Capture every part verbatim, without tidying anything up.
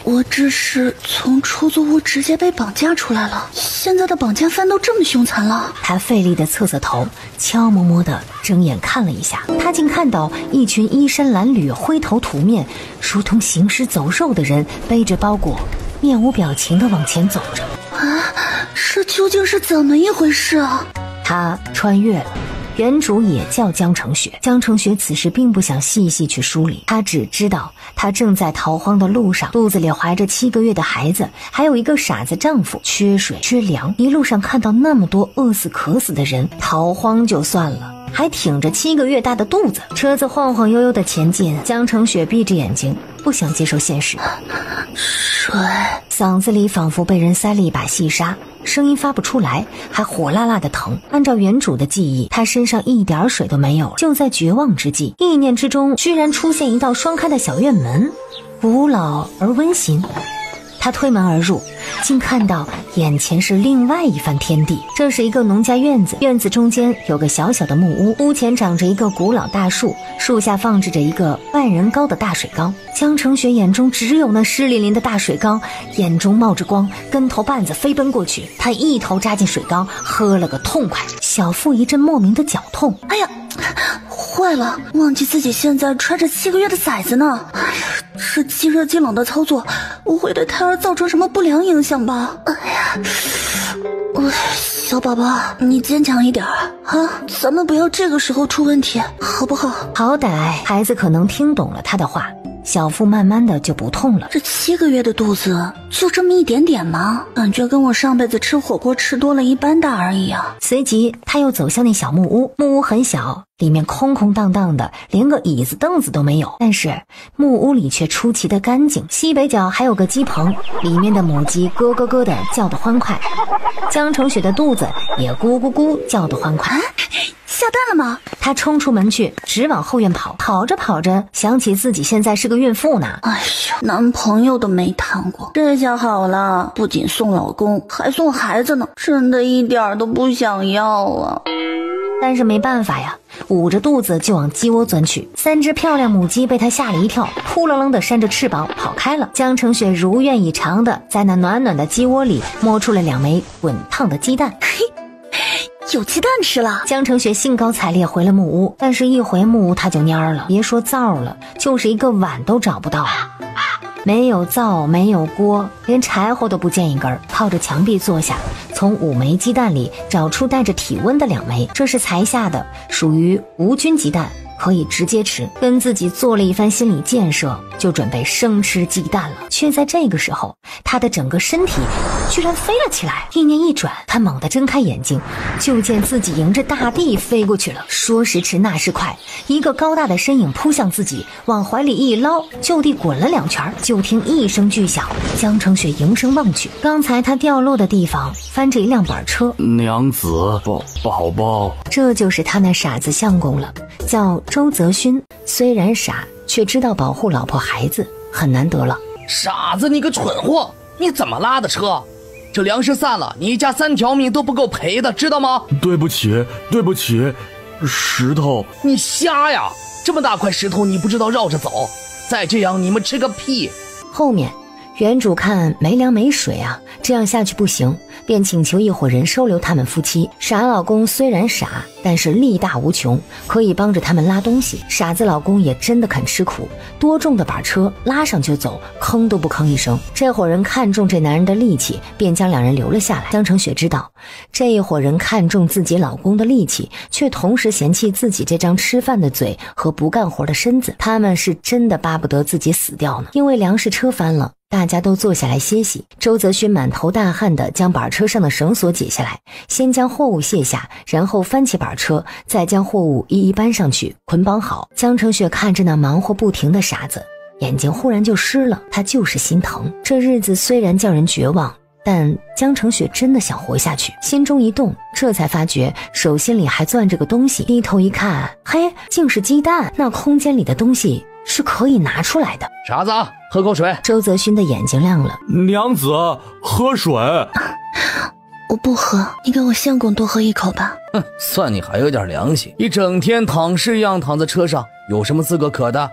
我这是从出租屋直接被绑架出来了，现在的绑架犯都这么凶残了。 他费力地侧侧头，悄摸摸地睁眼看了一下，他竟看到一群衣衫褴褛、灰头土面、如同行尸走肉的人，背着包裹，面无表情地往前走着。 啊，这究竟是怎么一回事啊？ 他穿越了。原主也叫江澄雪，江澄雪此时并不想细细去梳理，她只知道她正在逃荒的路上，肚子里怀着七个月的孩子，还有一个傻子丈夫，缺水缺粮，一路上看到那么多饿死渴死的人，逃荒就算了，还挺着七个月大的肚子。车子晃晃悠悠的前进，江澄雪闭着眼睛，不想接受现实。 水， 嗓子里仿佛被人塞了一把细沙，声音发不出来，还火辣辣的疼。按照原主的记忆，他身上一点水都没有。就在绝望之际，意念之中居然出现一道双开的小院门，古老而温馨。他推门而入，竟看到眼前是另外一番天地。这是一个农家院子，院子中间有个小小的木屋，屋前长着一个古老大树，树下放置着一个万人高的大水缸。江澄雪眼中只有那湿淋淋的大水缸，眼中冒着光，跟头绊子飞奔过去，他一头扎进水缸，喝了个痛快，小腹一阵莫名的绞痛。 哎呀，坏了，忘记自己现在揣着七个月的崽子呢。哎呀，这既热既冷的操作不会对胎儿造成什么不良影响吧？哎呀，我小宝宝你坚强一点啊，咱们不要这个时候出问题好不好？ 好歹孩子可能听懂了他的话，小腹慢慢的就不痛了。 这七个月的肚子就这么一点点吗？感觉跟我上辈子吃火锅吃多了一般大而已啊。 随即他又走向那小木屋，木屋很小，里面空空荡荡的，连个椅子凳子都没有，但是木屋里却出奇的干净。西北角还有个鸡棚，里面的母鸡咯咯咯的叫得欢快，江澄雪的肚子也咕咕咕叫得欢快。 啊，下蛋了吗？ 他冲出门去，直往后院跑，跑着跑着想起自己现在是个孕妇呢。 哎呀，男朋友都没谈过，这下好了，不仅送老公还送孩子呢，真的一点都不想要啊。 但是没办法呀，捂着肚子就往鸡窝钻去。三只漂亮母鸡被他吓了一跳，扑棱棱的扇着翅膀跑开了。江澄雪如愿以偿的在那暖暖的鸡窝里摸出了两枚滚烫的鸡蛋。 嘿，有鸡蛋吃了。 江澄雪兴高采烈回了木屋，但是一回木屋他就蔫了，别说灶了，就是一个碗都找不到。没有灶，没有锅，连柴火都不见一根，靠着墙壁坐下，从五枚鸡蛋里找出带着体温的两枚，这是才下的，属于无菌鸡蛋，可以直接吃。跟自己做了一番心理建设，就准备生吃鸡蛋了。却在这个时候，他的整个身体居然飞了起来，意念一转，他猛地睁开眼睛，就见自己迎着大地飞过去了。说时迟那时快，一个高大的身影扑向自己，往怀里一捞，就地滚了两圈。就听一声巨响，江澄雪迎声望去，刚才他掉落的地方翻着一辆板车。 娘子，宝宝宝， 这就是他那傻子相公了，叫周泽勋。虽然傻，却知道保护老婆孩子，很难得了。 傻子，你个蠢货，你怎么拉的车？这粮食散了，你一家三条命都不够赔的，知道吗？ 对不起，对不起，石头。 你瞎呀！这么大块石头你不知道绕着走，再这样你们吃个屁！ 后面原主看没粮没水啊，这样下去不行，便请求一伙人收留他们夫妻。傻老公虽然傻，但是力大无穷，可以帮着他们拉东西。傻子老公也真的肯吃苦，多重的板车拉上就走，吭都不吭一声。这伙人看中这男人的力气，便将两人留了下来。江澄雪知道这一伙人看中自己老公的力气，却同时嫌弃自己这张吃饭的嘴和不干活的身子，他们是真的巴不得自己死掉呢。因为粮食车翻了，大家都坐下来歇息。周泽勋满头大汗地将板车上的绳索解下来，先将货物卸下，然后翻起板车，再将货物一一搬上去，捆绑好。江澄雪看着那忙活不停的傻子，眼睛忽然就湿了，他就是心疼。这日子虽然叫人绝望，但江澄雪真的想活下去，心中一动，这才发觉手心里还攥着个东西，低头一看，嘿，竟是鸡蛋。那空间里的东西是可以拿出来的。 傻子，喝口水。 周泽勋的眼睛亮了。 娘子，喝水。 我不喝，你给我相公多喝一口吧。 哼，算你还有点良心，一整天躺尸一样躺在车上，有什么资格可的？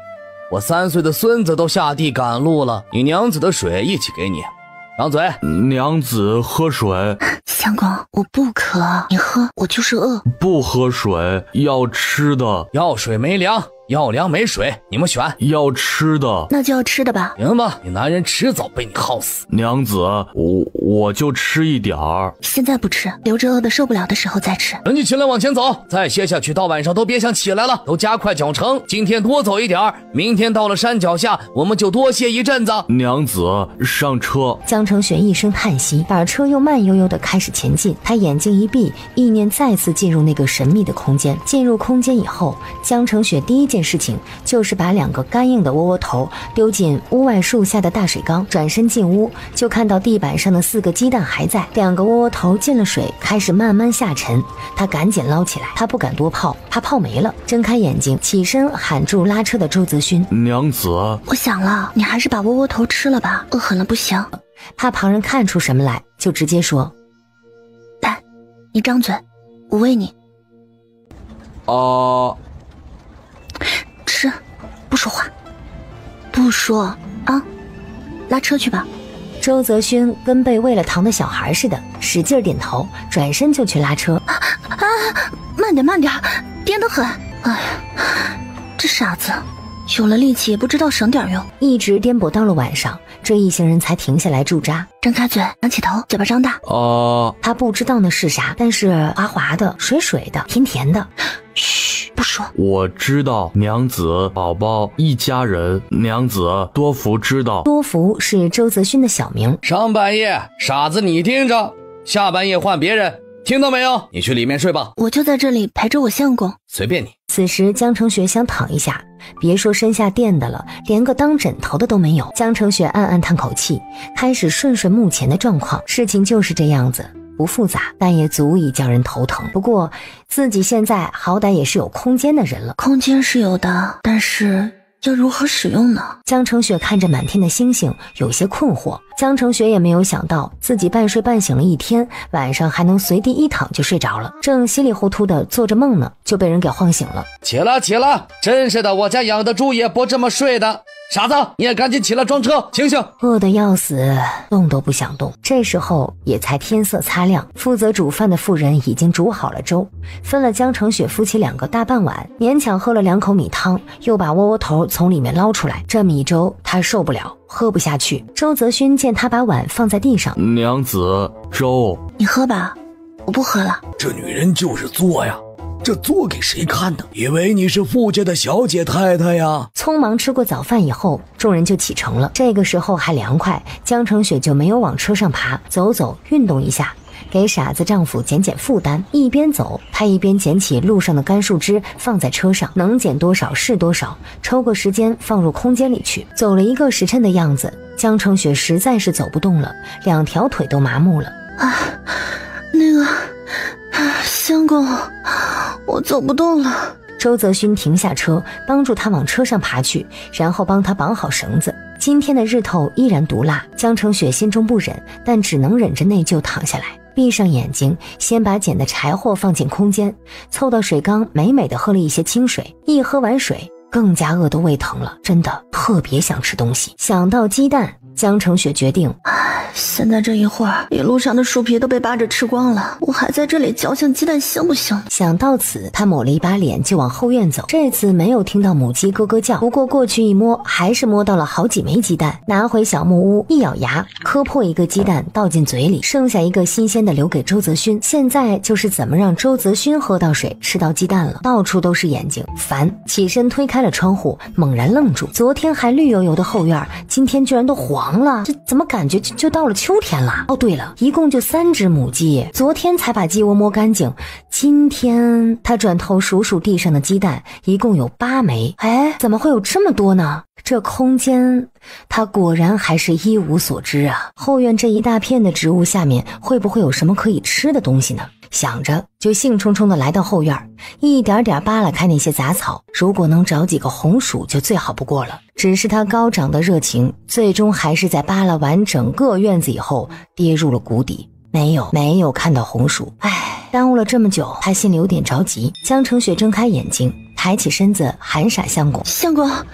我三岁的孙子都下地赶路了，你娘子的水一起给你。张嘴。 娘子喝水。 相公，我不渴，你喝，我就是饿。 不喝水，要吃的。 要水没粮，要粮没水，你们选。 要吃的。 那就要吃的吧。 行吧，你男人迟早被你耗死。 娘子，我我就吃一点儿。 现在不吃，留着饿的受不了的时候再吃。 等你起来往前走，再歇下去，到晚上都别想起来了，都加快脚程。今天多走一点，明天到了山脚下，我们就多歇一阵子。 娘子，上车。 江承雪一声叹息，把车又慢悠悠地开始前进。他眼睛一闭，意念再次进入那个神秘的空间。进入空间以后，江承雪第一件事情就是把两个干硬的窝窝头丢进屋外树下的大水缸，转身进屋，就看到地板上的四个鸡蛋还在，两个窝窝头进了水，开始慢慢下沉。他赶紧捞起来，他不敢多泡，怕泡没了。睁开眼睛，起身喊住拉车的周泽勋： 娘子， 我想了，你还是把窝窝头吃了吧，饿狠了不行。 怕旁人看出什么来，就直接说： 来，你张嘴，我喂你。 啊， 吃，不说话，不说啊，拉车去吧。 周泽勋跟被喂了糖的小孩似的，使劲点头，转身就去拉车。 啊，慢点慢点，颠得很。哎呀，这傻子，有了力气也不知道省点用， 一直颠簸到了晚上，这一行人才停下来驻扎。 睁开嘴，仰起头，嘴巴张大。 啊， 他不知道那是啥，但是滑滑的、水水的、甜甜的。 嘘，不说。 我知道，娘子，宝宝一家人。娘子，多福知道。 多福是周泽勋的小名。 上半夜，傻子你盯着，下半夜换别人，听到没有？你去里面睡吧， 我就在这里陪着我相公。 随便你。 此时江承雪想躺一下，别说身下垫的了，连个当枕头的都没有。江承雪暗暗叹口气，开始顺顺目前的状况。事情就是这样子，不复杂，但也足以叫人头疼。不过自己现在好歹也是有空间的人了。 空间是有的，但是要如何使用呢？ 江承雪看着满天的星星，有些困惑。江承雪也没有想到自己半睡半醒了一天，晚上还能随地一躺就睡着了，正稀里糊涂的做着梦呢，就被人给晃醒了。 起了起了，真是的，我家养的猪也不这么睡的。傻子，你也赶紧起来装车，醒醒！ 饿得要死，动都不想动。这时候也才天色擦亮，负责煮饭的妇人已经煮好了粥，分了江承雪夫妻两个大半碗，勉强喝了两口米汤，又把窝窝头从里面捞出来。这米粥他受不了，喝不下去。周泽勋见他把碗放在地上， 娘子，粥。 你喝吧，我不喝了。 这女人就是作呀，这做给谁看的？以为你是富家的小姐太太呀？ 匆忙吃过早饭以后，众人就启程了。这个时候还凉快，江承雪就没有往车上爬，走走运动一下，给傻子丈夫减减负担。一边走，她一边捡起路上的干树枝放在车上，能捡多少是多少，抽个时间放入空间里去。走了一个时辰的样子，江承雪实在是走不动了，两条腿都麻木了。 啊，那个相公，我走不动了。 周泽勋停下车，帮助他往车上爬去，然后帮他绑好绳子。今天的日头依然毒辣，江承雪心中不忍，但只能忍着内疚躺下来，闭上眼睛，先把捡的柴火放进空间，凑到水缸美美的喝了一些清水。一喝完水，更加饿得胃疼了，真的特别想吃东西。想到鸡蛋，江承雪决定， 现在这一会儿，一路上的树皮都被扒着吃光了，我还在这里嚼香鸡蛋行不行？ 想到此，他抹了一把脸就往后院走。这次没有听到母鸡咯咯叫，不过过去一摸，还是摸到了好几枚鸡蛋。拿回小木屋，一咬牙，磕破一个鸡蛋倒进嘴里，剩下一个新鲜的留给周泽勋。现在就是怎么让周泽勋喝到水，吃到鸡蛋了。到处都是眼睛，烦！起身推开了窗户，猛然愣住。昨天还绿油油的后院，今天居然都黄了，这怎么感觉就就到了秋天了？哦，对了，一共就三只母鸡，昨天才把鸡窝摸干净，今天他转头数数地上的鸡蛋，一共有八枚。哎，怎么会有这么多呢？这空间，他果然还是一无所知啊！后院这一大片的植物下面，会不会有什么可以吃的东西呢？想着，就兴冲冲地来到后院，一点点扒拉开那些杂草。如果能找几个红薯，就最好不过了。只是他高涨的热情，最终还是在扒拉完整个院子以后，跌入了谷底。没有，没有看到红薯。唉，耽误了这么久，他心里有点着急。江承雪睁开眼睛，抬起身子，喊傻相公： 相公，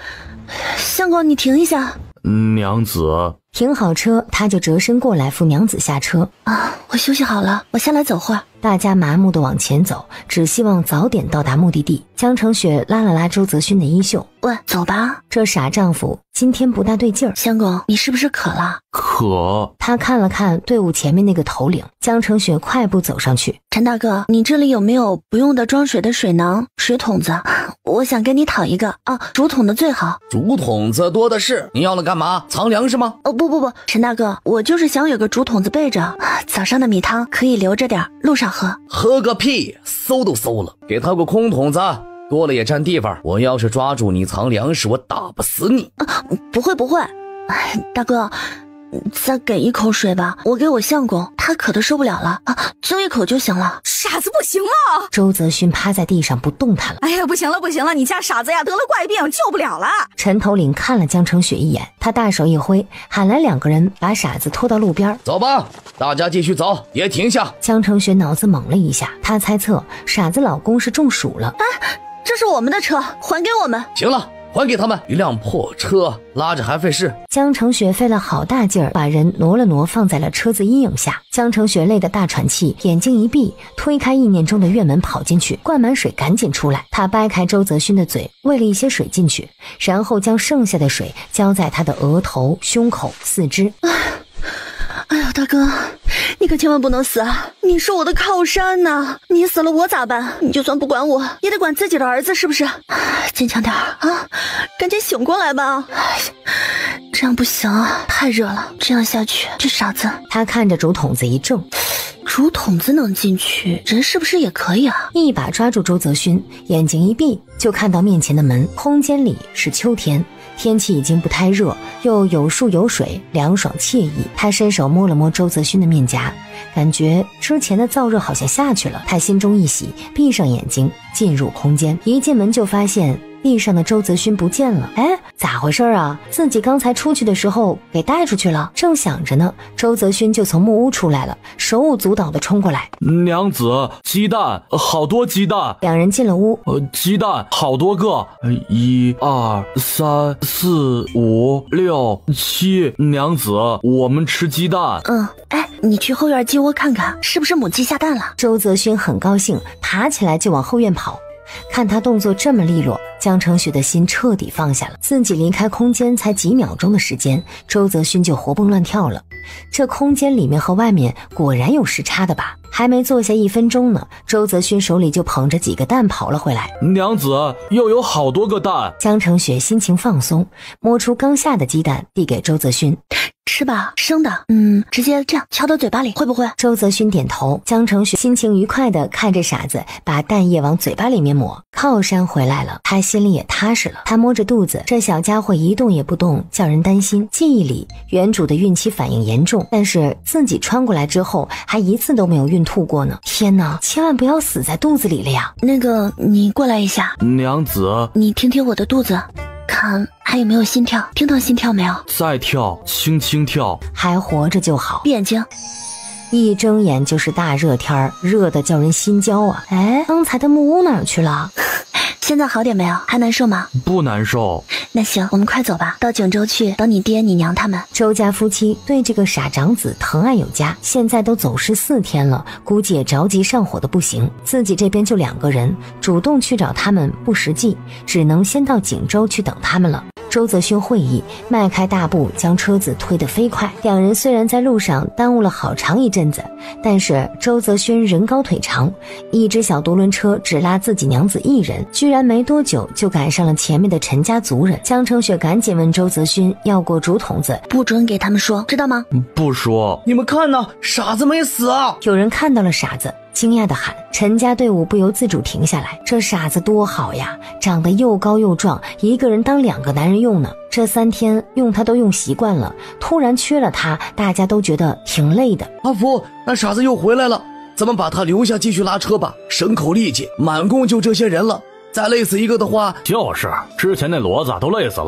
相公，你停一下。 娘子。 停好车，他就折身过来扶娘子下车。 啊，我休息好了，我下来走会儿。 大家麻木地往前走，只希望早点到达目的地。江澄雪拉了拉周泽勋的衣袖， 喂，走吧。 这傻丈夫今天不大对劲儿。 相公，你是不是渴了？ 渴。 他看了看队伍前面那个头领，江澄雪快步走上去。 陈大哥，你这里有没有不用的装水的水囊、水桶子？我想跟你讨一个啊，竹筒的最好。 竹筒子多的是，你要了干嘛？藏粮食吗？ 哦，不不不，陈大哥，我就是想有个竹筒子备着，早上的米汤可以留着点，路上喝。 喝个屁，馊都馊了，给他个空桶子，多了也占地方。我要是抓住你藏粮食，我打不死你。 啊，不会不会，哎，大哥，再给一口水吧，我给我相公，他渴得受不了了啊，就一口就行了。 傻子不行了！ 周泽勋趴在地上不动弹了。 哎呀，不行了不行了，你家傻子呀得了怪病，救不了了。 陈头领看了江澄雪一眼，他大手一挥，喊来两个人，把傻子拖到路边。 走吧，大家继续走，别停下。 江澄雪脑子猛了一下，他猜测傻子老公是中暑了。 啊，这是我们的车，还给我们。 行了，还给他们。一辆破车拉着还费事。 江澄雪费了好大劲儿，把人挪了挪，放在了车子阴影下。江澄雪累得大喘气，眼睛一闭，推开意念中的院门跑进去，灌满水赶紧出来。他掰开周泽勋的嘴，喂了一些水进去，然后将剩下的水浇在他的额头、胸口、四肢。 哎呀，大哥，你可千万不能死啊！你是我的靠山呐、啊，你死了我咋办？你就算不管我，也得管自己的儿子，是不是？坚强点啊，赶紧醒过来吧！这样不行啊，太热了，这样下去，这傻子。 他看着竹筒子一怔， 竹筒子能进去，人是不是也可以啊？ 一把抓住周泽勋，眼睛一闭，就看到面前的门，空间里是秋天。天气已经不太热，又有树有水，凉爽惬意。他伸手摸了摸周泽勋的面颊，感觉之前的燥热好像下去了。他心中一喜，闭上眼睛进入空间。一进门就发现地上的周泽勋不见了。哎，咋回事啊？自己刚才出去的时候给带出去了。正想着呢，周泽勋就从木屋出来了，手舞足蹈地冲过来。 娘子，鸡蛋，好多鸡蛋。 两人进了屋。 呃，鸡蛋好多个，一二三四五六七。娘子，我们吃鸡蛋。 嗯，哎，你去后院鸡窝看看，是不是母鸡下蛋了？ 周泽勋很高兴，爬起来就往后院跑。看他动作这么利落，江澄雪的心彻底放下了。自己离开空间才几秒钟的时间，周泽勋就活蹦乱跳了。这空间里面和外面果然有时差的吧？还没坐下一分钟呢，周泽勋手里就捧着几个蛋跑了回来。 娘子，又有好多个蛋。 江澄雪心情放松，摸出刚下的鸡蛋递给周泽勋。 吃吧，生的，嗯，直接这样敲到嘴巴里，会不会？ 周泽勋点头。江澄雪心情愉快地看着傻子把蛋液往嘴巴里面抹，靠山回来了，他心里也踏实了。他摸着肚子，这小家伙一动也不动，叫人担心。记忆里原主的孕期反应严重，但是自己穿过来之后还一次都没有孕吐过呢。天哪，千万不要死在肚子里了呀！ 那个，你过来一下。 娘子， 你听听我的肚子，看还有没有心跳，听到心跳没有？ 再跳，轻轻跳， 还活着就好。 闭眼睛。 一睁眼就是大热天，热得叫人心焦啊！哎，刚才的木屋哪儿去了？ 现在好点没有？还难受吗？ 不难受。 那行，我们快走吧，到景州去等你爹你娘他们。 周家夫妻对这个傻长子疼爱有加，现在都走失四天了，估计也着急上火的不行。自己这边就两个人，主动去找他们不实际，只能先到景州去等他们了。周泽勋会意，迈开大步将车子推得飞快。两人虽然在路上耽误了好长一阵子，但是周泽勋人高腿长，一只小独轮车只拉自己娘子一人，居然没多久就赶上了前面的陈家族人。江澄雪赶紧问周泽勋要过竹筒子， 不准给他们说，知道吗？ 不说。 你们看呢，傻子没死啊！ 有人看到了傻子，惊讶地喊。陈家队伍不由自主停下来，这傻子多好呀，长得又高又壮，一个人当两个男人用呢。这三天用他都用习惯了，突然缺了他，大家都觉得挺累的。 阿福，那傻子又回来了，咱们把他留下继续拉车吧，省口力气，满共就这些人了，再累死一个的话。 就是，之前那骡子都累死了，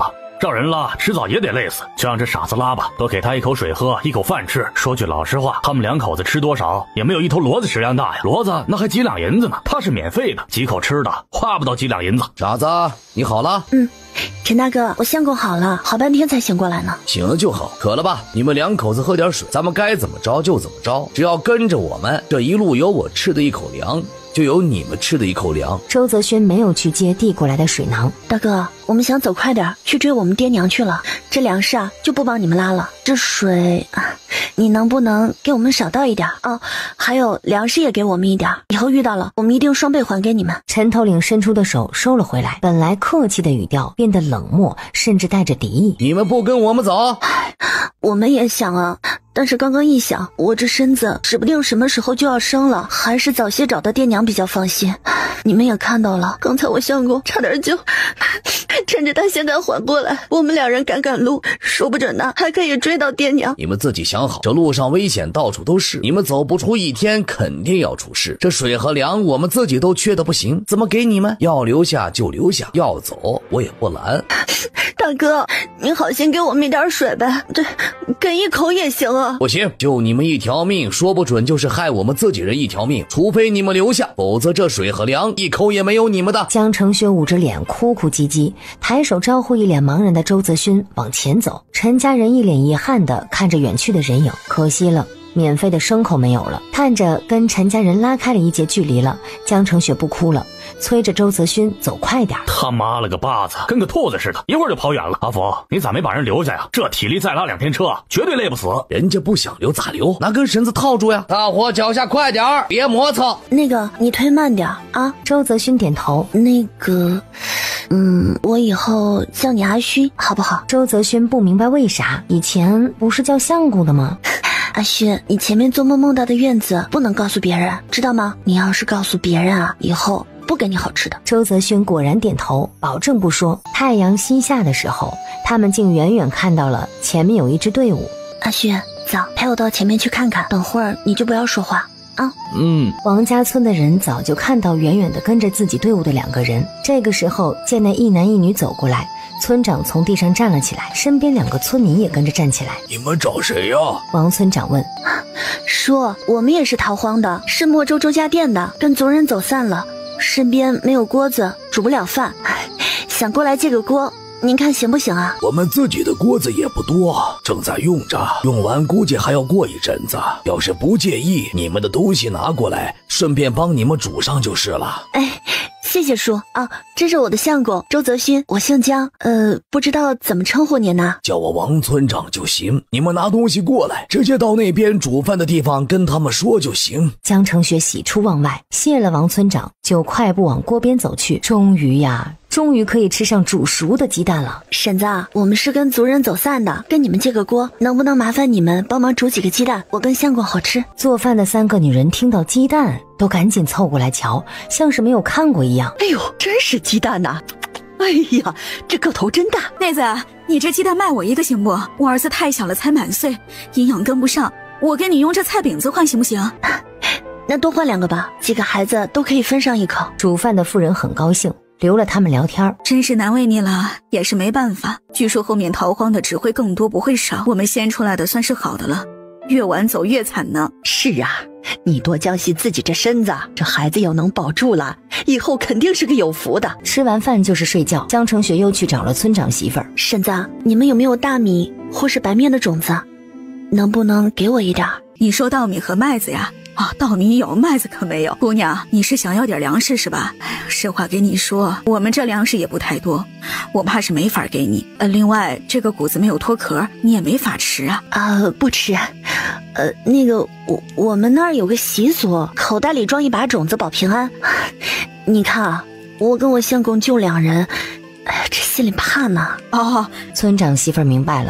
让人拉，迟早也得累死，就让这傻子拉吧，多给他一口水喝，一口饭吃。说句老实话，他们两口子吃多少，也没有一头骡子食量大呀。骡子那还几两银子呢，他是免费的，几口吃的，花不到几两银子。 傻子，你好了？ 嗯，陈大哥，我相公好了，好半天才醒过来呢。 醒了就好。渴了吧？你们两口子喝点水，咱们该怎么着就怎么着，只要跟着我们，这一路有我吃的一口粮，就有你们吃的一口粮。 周泽勋没有去接递过来的水囊。 大哥，我们想走快点去追我们爹娘去了，这粮食啊就不帮你们拉了，这水啊，你能不能给我们少倒一点哦？还有粮食也给我们一点，以后遇到了我们一定双倍还给你们。 陈头领伸出的手收了回来，本来客气的语调变得冷漠，甚至带着敌意。 你们不跟我们走？ 我们也想啊，但是刚刚一想，我这身子指不定什么时候就要生了，还是早些找到爹娘比较放心。你们也看到了，刚才我相公差点就趁着他现在缓过来，我们两人赶赶路，说不准呢还可以追到爹娘。 你们自己想好，这路上危险到处都是，你们走不出一天肯定要出事。这水和粮我们自己都缺得不行，怎么给你们？要留下就留下，要走我也不拦。 大哥，你好心给我们一点水呗，这给一口也行啊。 不行，就你们一条命，说不准就是害我们自己人一条命，除非你们留下，否则这水和粮一口也没有你们的。 江成雪捂着脸哭哭唧唧，抬手招呼一脸茫然的周泽勋往前走。陈家人一脸遗憾地看着远去的人影，可惜了，免费的牲口没有了。看着跟陈家人拉开了一截距离了，江成雪不哭了，催着周泽勋走快点。 他妈了个巴子，跟个兔子似的，一会儿就跑远了。阿福，你咋没把人留下呀？这体力再拉两天车，绝对累不死。 人家不想留咋留？拿根绳子套住呀！大伙脚下快点儿，别磨蹭。 那个，你推慢点啊。 周泽勋点头。 那个，嗯，我以后叫你阿勋好不好？ 周泽勋不明白为啥，以前不是叫相公的吗？ 阿勋，你前面做梦梦到的院子不能告诉别人，知道吗？你要是告诉别人啊，以后不给你好吃的。 周泽勋果然点头，保证不说。太阳西下的时候，他们竟远远看到了前面有一支队伍。 阿勋，走，陪我到前面去看看，等会儿你就不要说话啊。 嗯， 王家村的人早就看到远远的跟着自己队伍的两个人，这个时候见那一男一女走过来，村长从地上站了起来，身边两个村民也跟着站起来。 你们找谁呀？ 王村长问。 叔，我们也是逃荒的，是莫州周家店的，跟族人走散了，身边没有锅子，煮不了饭，想过来借个锅，您看行不行啊？ 我们自己的锅子也不多，正在用着，用完估计还要过一阵子。要是不介意，你们的东西拿过来，顺便帮你们煮上就是了。 哎，谢谢叔啊，这是我的相公周泽勋，我姓江，呃，不知道怎么称呼您呢？ 叫我王村长就行。你们拿东西过来，直接到那边煮饭的地方跟他们说就行。 江成雪喜出望外，谢了王村长，就快步往锅边走去。终于呀，终于可以吃上煮熟的鸡蛋了。 婶子，我们是跟族人走散的，跟你们借个锅，能不能麻烦你们帮忙煮几个鸡蛋，我跟相公好吃。 做饭的三个女人听到鸡蛋，都赶紧凑过来瞧，像是没有看过一样。 哎呦，真是鸡蛋呐！哎呀，这个头真大。 妹子，你这鸡蛋卖我一个行不？我儿子太小了，才满岁，营养跟不上，我给你用这菜饼子换行不行？ 那多换两个吧，几个孩子都可以分上一口。 煮饭的妇人很高兴，留了他们聊天。 真是难为你了，也是没办法。据说后面逃荒的只会更多不会少，我们先出来的算是好的了，越晚走越惨呢。 是啊，你多将惜自己这身子，这孩子要能保住了，以后肯定是个有福的。 吃完饭就是睡觉，江成雪又去找了村长媳妇儿。 婶子，你们有没有大米或是白面的种子？能不能给我一点？ 你说稻米和麦子呀？啊，稻米有，麦子可没有。姑娘，你是想要点粮食是吧？哎呀，实话给你说，我们这粮食也不太多，我怕是没法给你。呃，另外这个谷子没有脱壳，你也没法吃啊。 啊，不吃。呃，那个我我们那儿有个习俗，口袋里装一把种子保平安。你看啊，我跟我相公就两人，哎呀，这心里怕呢。 哦， 村长媳妇儿明白了。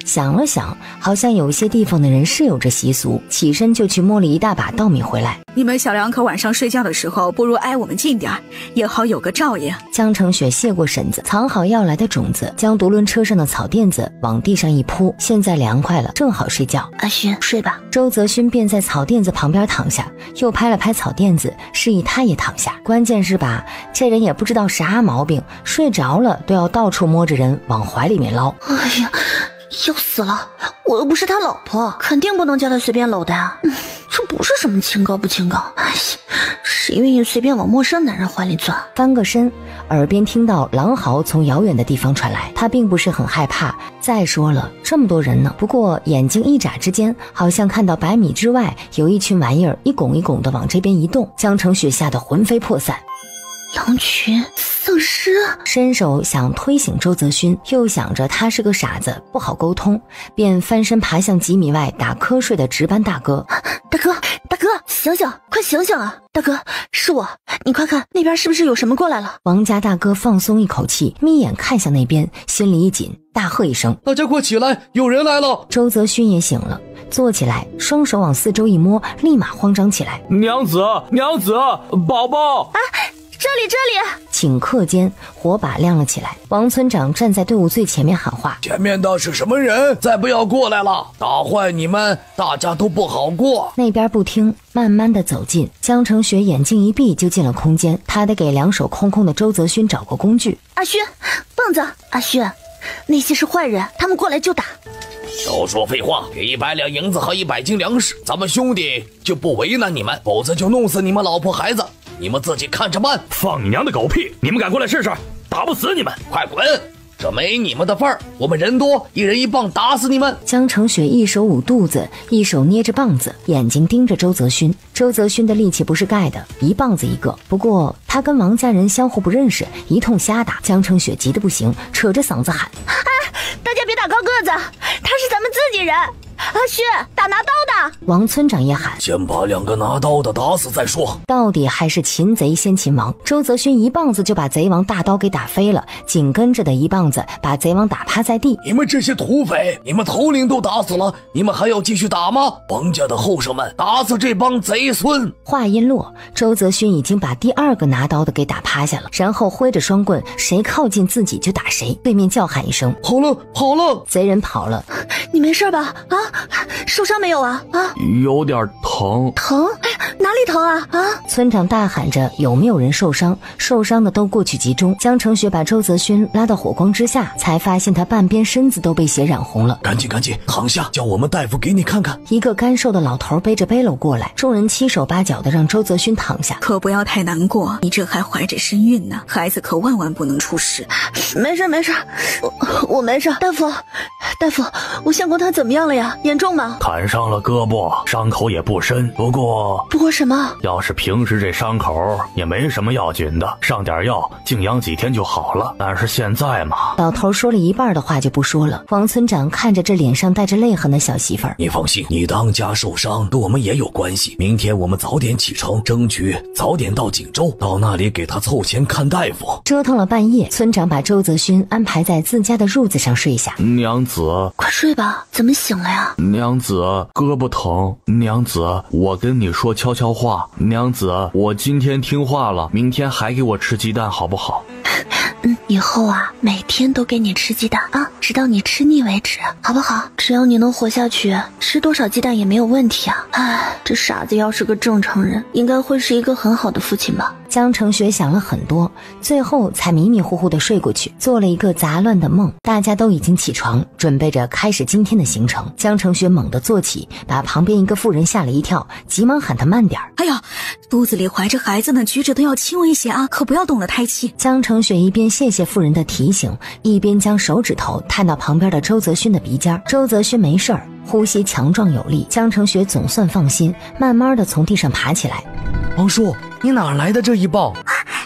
想了想，好像有些地方的人是有这习俗，起身就去摸了一大把稻米回来。 你们小两口晚上睡觉的时候，不如挨我们近点儿，也好有个照应。 江成雪谢过婶子，藏好要来的种子，将独轮车上的草垫子往地上一铺，现在凉快了，正好睡觉。 阿勋，睡吧。 周泽勋便在草垫子旁边躺下，又拍了拍草垫子，示意他也躺下。关键是吧，这人也不知道啥毛病，睡着了都要到处摸着人往怀里面捞。 哎呀，要死了！我又不是他老婆，肯定不能叫他随便搂的呀。嗯，这不是什么清高不清高，哎呀，谁愿意随便往陌生男人怀里钻？ 翻个身，耳边听到狼嚎从遥远的地方传来，他并不是很害怕。再说了，这么多人呢。不过眼睛一眨之间，好像看到百米之外有一群玩意儿一拱一拱的往这边移动。江成雪吓得魂飞魄散。 狼群、丧尸， 伸手想推醒周泽勋，又想着他是个傻子，不好沟通，便翻身爬向几米外打瞌睡的值班大哥。 大哥，大哥，醒醒，快醒醒啊！大哥，是我，你快看那边是不是有什么过来了？ 王家大哥放松一口气，眯眼看向那边，心里一紧，大喝一声： 大家快起来，有人来了！ 周泽勋也醒了，坐起来，双手往四周一摸，立马慌张起来。 娘子，娘子，宝宝啊！ 这里这里！ 顷刻间火把亮了起来，王村长站在队伍最前面喊话： 前面的是什么人？再不要过来了，打坏你们大家都不好过。 那边不听，慢慢的走近。江成雪眼睛一闭就进了空间，他得给两手空空的周泽勋找个工具。 阿勋，棒子！阿勋，那些是坏人，他们过来就打。 少说废话，给一百两银子和一百斤粮食，咱们兄弟就不为难你们，否则就弄死你们老婆孩子，你们自己看着办。 放你娘的狗屁！你们敢过来试试？打不死你们， 快滚！这没你们的份儿，我们人多，一人一棒打死你们。 江成雪一手捂肚子，一手捏着棒子，眼睛盯着周泽勋。周泽勋的力气不是盖的，一棒子一个。不过他跟王家人相互不认识，一通瞎打。江成雪急得不行，扯着嗓子喊： 哎，大家别打高个子，他是咱们自己人。阿勋，打拿刀的！ 王村长也喊： 先把两个拿刀的打死再说。 到底还是擒贼先擒王。周泽勋一棒子就把贼王大刀给打飞了，紧跟着的一棒子把贼王打趴在地。 你们这些土匪，你们头领都打死了，你们还要继续打吗？王家的后生们，打死这帮贼孙！ 话音落，周泽勋已经把第二个拿刀的给打趴下了，然后挥着双棍，谁靠近自己就打谁。对面叫喊一声： 跑了，跑了！ 贼人跑了。 你没事吧？啊，受伤没有啊？啊， 有点疼。 疼？哪里疼啊？啊！ 村长大喊着：有没有人受伤？受伤的都过去集中。江成雪把周泽勋拉到火光之下，才发现他半边身子都被血染红了。 赶紧赶紧躺下，叫我们大夫给你看看。 一个干瘦的老头背着背篓过来，众人七手八脚的让周泽勋躺下。 可不要太难过，你这还怀着身孕呢，孩子可万万不能出事。 没事没事，我我没事。大夫，大夫，我相公他怎么样了呀？严重吗？ 砍伤了胳膊，伤口也不深，不过不过什么？ 要是平时这伤口也没什么要紧的，上点药静养几天就好了。但是现在嘛…… 老头说了一半的话就不说了。王村长看着这脸上带着泪痕的小媳妇儿， 你放心，你当家受伤跟我们也有关系。明天我们早点启程，争取早点到锦州，到那里给他凑钱看大夫。 折腾了半夜，村长把周泽勋安排在自家的褥子上睡下。 娘子， 快睡吧，怎么醒了呀？ 娘子，胳膊疼。娘子，我跟你说悄悄话。娘子，我今天听话了，明天还给我吃鸡蛋好不好？ 嗯，以后啊，每天都给你吃鸡蛋啊，直到你吃腻为止，好不好？只要你能活下去，吃多少鸡蛋也没有问题啊。唉，这傻子要是个正常人，应该会是一个很好的父亲吧。 江成雪想了很多，最后才迷迷糊糊的睡过去，做了一个杂乱的梦。大家都已经起床，准备着开始今天的行程。江成雪猛地坐起，把旁边一个妇人吓了一跳，急忙喊她慢点。 哎呀，肚子里怀着孩子呢，举止都要轻微些啊，可不要动了胎气。 江成雪一边谢谢妇人的提醒，一边将手指头探到旁边的周泽勋的鼻尖。周泽勋没事儿，呼吸强壮有力。江成雪总算放心，慢慢的从地上爬起来。 王叔，你哪来的这一棒？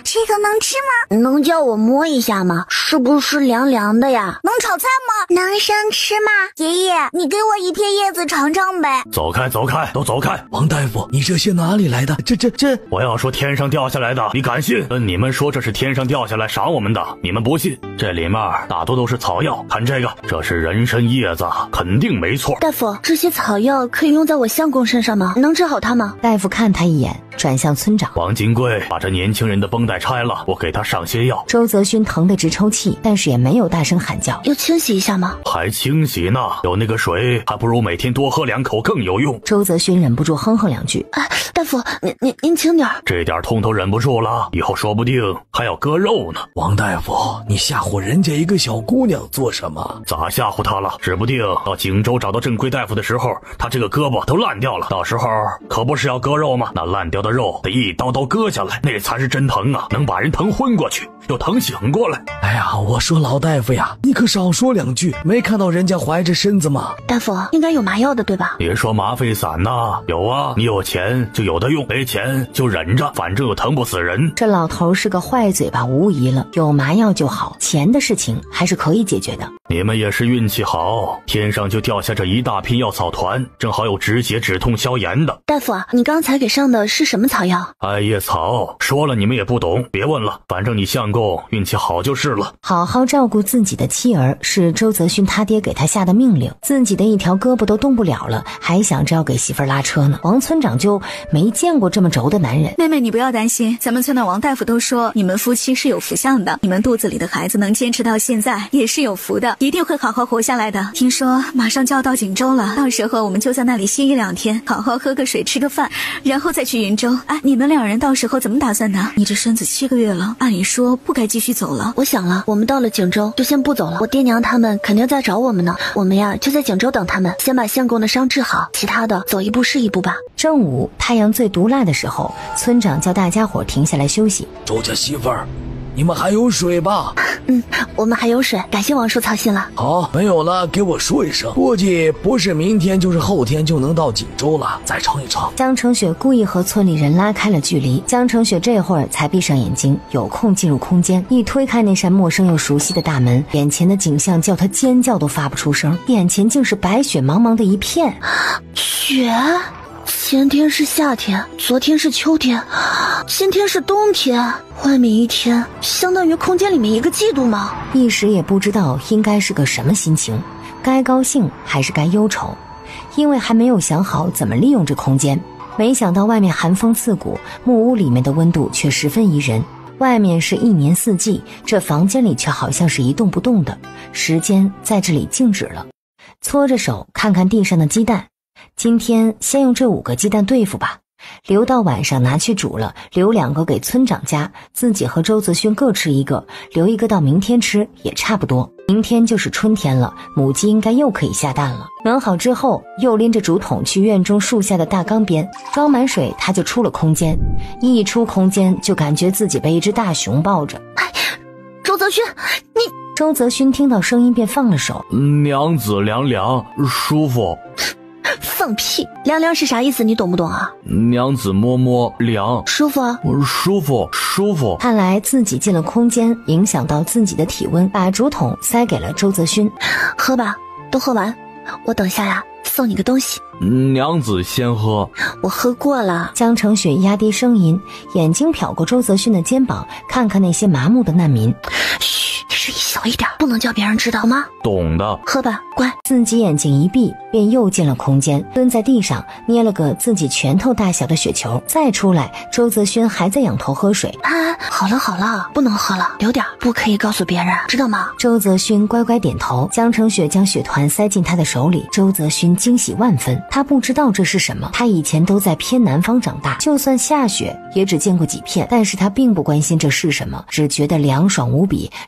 这个能吃吗？ 能叫我摸一下吗？是不是凉凉的呀？ 能炒菜吗？能生吃吗？爷爷，你给我一片叶子尝尝呗。 走开走开，都走开！ 王大夫，你这些哪里来的？这这这…… 我要说天上掉下来的，你敢信？跟你们说这是天上掉下来赏我们的，你们不信。这里面大多都是草药，看这个，这是人参叶子，肯定没错。 大夫，这些草药可以用在我相公身上吗？能治好他吗？ 大夫看他一眼，转向村长。 王金贵，把这年轻人的绷带拆了，我给他上些药。 周泽勋疼得直抽气，但是也没有大声喊叫。 要清洗一下吗？ 还清洗呢？有那个水，还不如每天多喝两口更有用。 周泽勋忍不住哼哼两句。 哎，大夫，您您您轻点。 这点痛都忍不住了，以后说不定还要割肉呢。 王大夫，你吓唬人家一个小姑娘做什么？ 咋吓唬她了？指不定到锦州找到正规大夫的时候，她这个胳膊都烂掉了，到时候可不是要割肉吗？那烂掉的肉得一刀刀割下来，那才是真疼啊，能把人疼昏过去，又疼醒过来。 哎呀，我说老大夫呀，你可少说两句，没看到人家怀着身子吗？ 大夫，应该有麻药的对吧？ 别说麻沸散呐，有啊，你有钱就有的用，没钱就忍着，反正又疼不死人。 这老头是个坏嘴巴无疑了，有麻药就好，钱的事情还是可以解决的。 你们也是运气好，天上就掉下这一大批药草团，正好有止血止痛消炎的。 大夫，你刚才给上的是什么草药？ 艾叶草，说了你们也不懂，别问了，反正你相公运气好就是了。 好好照顾自己的妻儿是周泽勋他爹给他下的命令，自己的一条胳膊都动不了了，还想着要给媳妇儿拉车呢。王村长就没见过这么轴的男人。 妹妹你不要担心，咱们村的王大夫都说你们夫妻是有福相的，你们肚子里的孩子能坚持到现在也是有福的，一定会好好活下来的。听说马上就要到锦州了，到时候我们就在那里歇一两天，好好喝个水吃个饭，然后再去云州。哎，你们两人到时候怎么打算呢？你这身子七个月了，按理说不该继续走了。 我想了，我们到了锦州就先不走了，我爹娘他们肯定在找我们呢，我们呀就在锦州等他们，先把相公的伤治好，其他的走一步是一步吧。 正午太阳最毒辣的时候，村长叫大家伙停下来休息。 周家媳妇儿，你们还有水吧？ 嗯，我们还有水，感谢王叔操心了。 好，没有了给我说一声，估计不是明天就是后天就能到锦州了，再撑一撑。 江成雪故意和村里人拉开了距离，江成雪这会儿才闭上眼睛，有空进入空间，一推开那扇陌生又熟悉的大门，眼前的景象叫他尖叫都发不出声，眼前竟是白雪茫茫的一片。 雪，前天是夏天，昨天是秋天，今天是冬天，外面一天相当于空间里面一个季度吗？ 一时也不知道应该是个什么心情，该高兴还是该忧愁，因为还没有想好怎么利用这空间。没想到外面寒风刺骨，木屋里面的温度却十分宜人。外面是一年四季，这房间里却好像是一动不动的，时间在这里静止了。搓着手看看地上的鸡蛋，今天先用这五个鸡蛋对付吧，留到晚上拿去煮了，留两个给村长家，自己和周泽勋各吃一个，留一个到明天吃也差不多。明天就是春天了，母鸡应该又可以下蛋了。暖好之后，又拎着竹筒去院中树下的大缸边装满水，他就出了空间。一出空间就感觉自己被一只大熊抱着。 哎，周泽勋，你…… 周泽勋听到声音便放了手。 娘子凉凉，舒服。 放屁！凉凉是啥意思？你懂不懂啊？ 娘子摸摸凉， 舒服啊？ 舒服舒服。 看来自己进了空间，影响到自己的体温，把竹筒塞给了周泽勋。 喝吧，都喝完，我等下呀送你个东西。 娘子先喝。 我喝过了。 江成雪压低声音，眼睛瞟过周泽勋的肩膀，看看那些麻木的难民。 嘘，声音小一点，不能叫别人知道吗？ 懂的。 喝吧，乖。 自己眼睛一闭，便又进了空间，蹲在地上捏了个自己拳头大小的雪球，再出来，周泽勋还在仰头喝水。 啊，好了好了，不能喝了，留点，不可以告诉别人，知道吗？ 周泽勋乖乖点头。江成雪将雪团塞进他的手里，周泽勋惊喜万分，他不知道这是什么，他以前都在偏南方长大，就算下雪也只见过几片，但是他并不关心这是什么，只觉得凉爽无比，连心里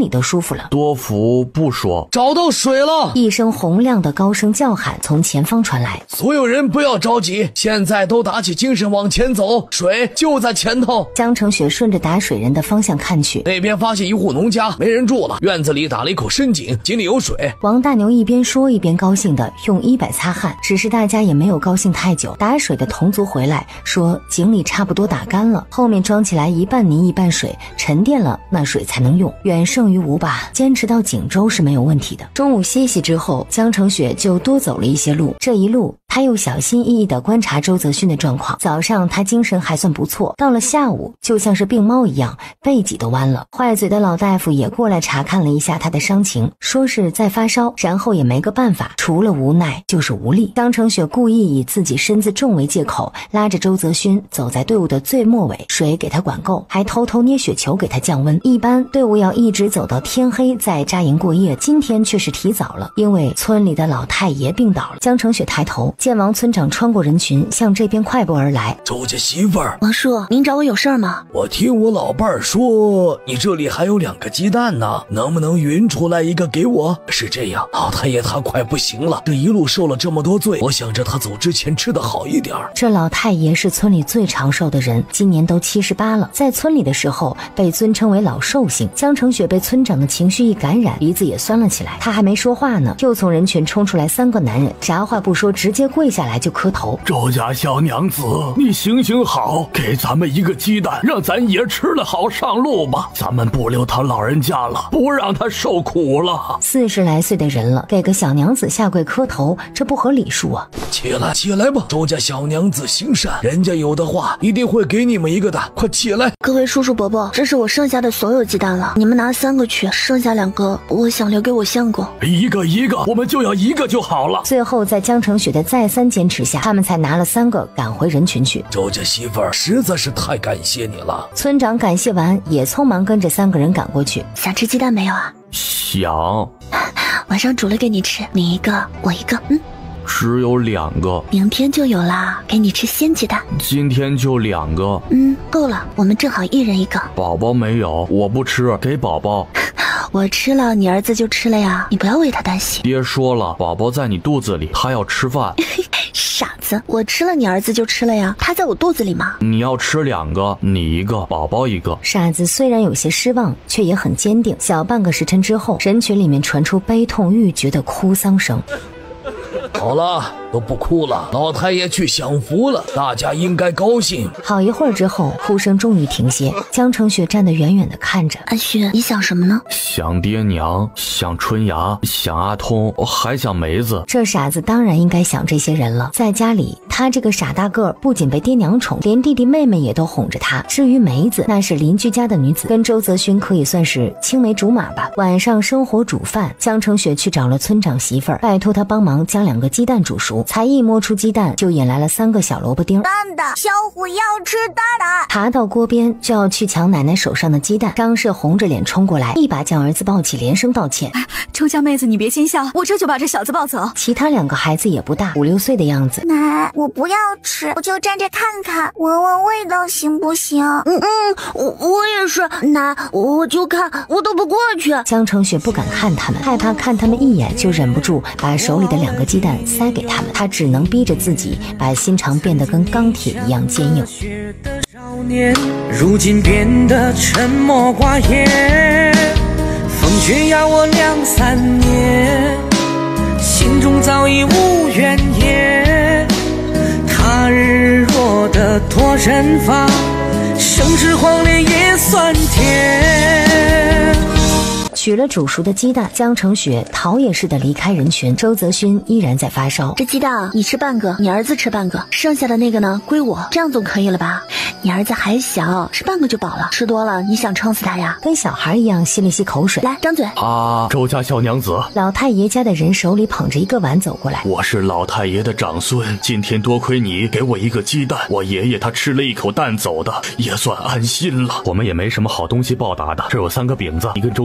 里都舒服了。 多福不说， 找到水了！ 一声洪亮的高声叫喊从前方传来， 所有人不要着急，现在都打起精神往前走，水就在前头。 江成雪顺着打水人的方向看去， 那边发现一户农家，没人住了，院子里打了一口深井，井里有水。 王大牛一边说一边高兴地用衣摆擦汗，只是大家也没有高兴太久。打水的同族回来说井里差不多打干了，后面装起来一半泥一半水，沉淀了那水才能用，远胜于无吧，坚持到锦州是没有问题的。中午歇息之后，江成雪就多走了一些路，这一路他又小心翼翼地观察周泽勋的状况。早上他精神还算不错，到了下午就像是病猫一样，背脊都弯了。坏嘴的老大夫也过来查看了一下他的伤情，说是在发烧，然后也没个办法，除了无奈就是无力。江成雪故意以自己身子重为借口，拉着周泽勋走在队伍的最末尾，水给他管够，还偷偷捏雪球给他降温。一般队伍要一直走到天黑再扎营过夜，今天却是提早了，因为村里的老太爷病倒了。江成雪抬头见王村长穿过人群向这边快步而来。 周家媳妇儿， 王叔，您找我有事儿吗？ 我听我老伴儿说你这里还有两个鸡蛋呢，能不能匀出来一个给我？是这样，老太爷他快不行了，这一路受了这么多罪，我想着他走之前吃得好一点。 这老太爷是村里最长寿的人，今年都七十八了，在村里的时候被尊称为老寿星。江成雪被村长的情绪一感染，鼻子也酸了起来。他还没说话呢，就从人群冲出来三个男人，啥话不说，直接跪下来就磕头。 周家小娘子，你行行好，给咱们一个鸡蛋，让咱爷吃了好上路吧。咱们不留他老人家了，不让他受苦了。 四十来岁的人了，给个小娘子下跪磕头，这不合礼数啊！ 起来，起来吧，周家小娘子行善，人家有的话一定会给你们一个的，快起来！ 各位叔叔伯伯，这是我剩下的所有鸡蛋了，你们拿三个去，剩下两个我想留给我相公。 一个一个，我们就要一个就好了。 最后在江成雪的再三坚持下，他们才拿了三个赶回人群去。 周家媳妇儿实在是太感谢你了。 村长感谢完，也匆忙跟着三个人赶过去。 想吃鸡蛋没有啊？ 想， 晚上煮了给你吃，你一个我一个。嗯， 只有两个， 明天就有啦，给你吃鲜鸡蛋。 今天就两个。 嗯，够了，我们正好一人一个。 宝宝没有，我不吃，给宝宝。 我吃了，你儿子就吃了呀，你不要为他担心。 爹说了，宝宝在你肚子里，他要吃饭。 傻子，我吃了，你儿子就吃了呀，他在我肚子里嘛。 你要吃两个，你一个，宝宝一个。 傻子虽然有些失望，却也很坚定。小半个时辰之后，人群里面传出悲痛欲绝的哭丧声。 好了，都不哭了，老太爷去享福了，大家应该高兴。 好一会儿之后，哭声终于停歇。江成雪站得远远的看着。 安旭，你想什么呢？ 想爹娘，想春芽，想阿通，还想梅子。 这傻子当然应该想这些人了。在家里，他这个傻大个儿不仅被爹娘宠，连弟弟妹妹也都哄着他。至于梅子，那是邻居家的女子，跟周泽勋可以算是青梅竹马吧。晚上生火煮饭，江成雪去找了村长媳妇儿，拜托他帮忙将两个鸡蛋煮熟。才一摸出鸡蛋，就引来了三个小萝卜丁。 蛋的，小虎要吃蛋的。 爬到锅边就要去抢奶奶手上的鸡蛋。张氏红着脸冲过来，一把将儿子抱起，连声道歉。 周家妹子，你别见笑，我这就把这小子抱走。 其他两个孩子也不大，五六岁的样子。 奶，我不要吃，我就站着看看，闻闻味道行不行？ 嗯嗯，我我也是。奶，我就看，我都不过去。 江成雪不敢看他们，害怕看他们一眼就忍不住把手里的两个鸡蛋塞给他们。他只能逼着自己把心肠变得跟钢铁一样坚硬。 少年如今变得沉默寡言，风雪压我两三年，心中早已无怨言。他日落的脱人发，生之荒烈也算甜。 取了煮熟的鸡蛋，江成雪逃也似的离开人群。周泽勋依然在发烧。 这鸡蛋你吃半个，你儿子吃半个，剩下的那个呢归我，这样总可以了吧？你儿子还小，吃半个就饱了，吃多了你想撑死他呀？ 跟小孩一样吸了吸口水。 来，张嘴。 啊，周家小娘子。 老太爷家的人手里捧着一个碗走过来。 我是老太爷的长孙，今天多亏你给我一个鸡蛋，我爷爷他吃了一口蛋走的，也算安心了。我们也没什么好东西报答的，这有三个饼子，你跟周兄弟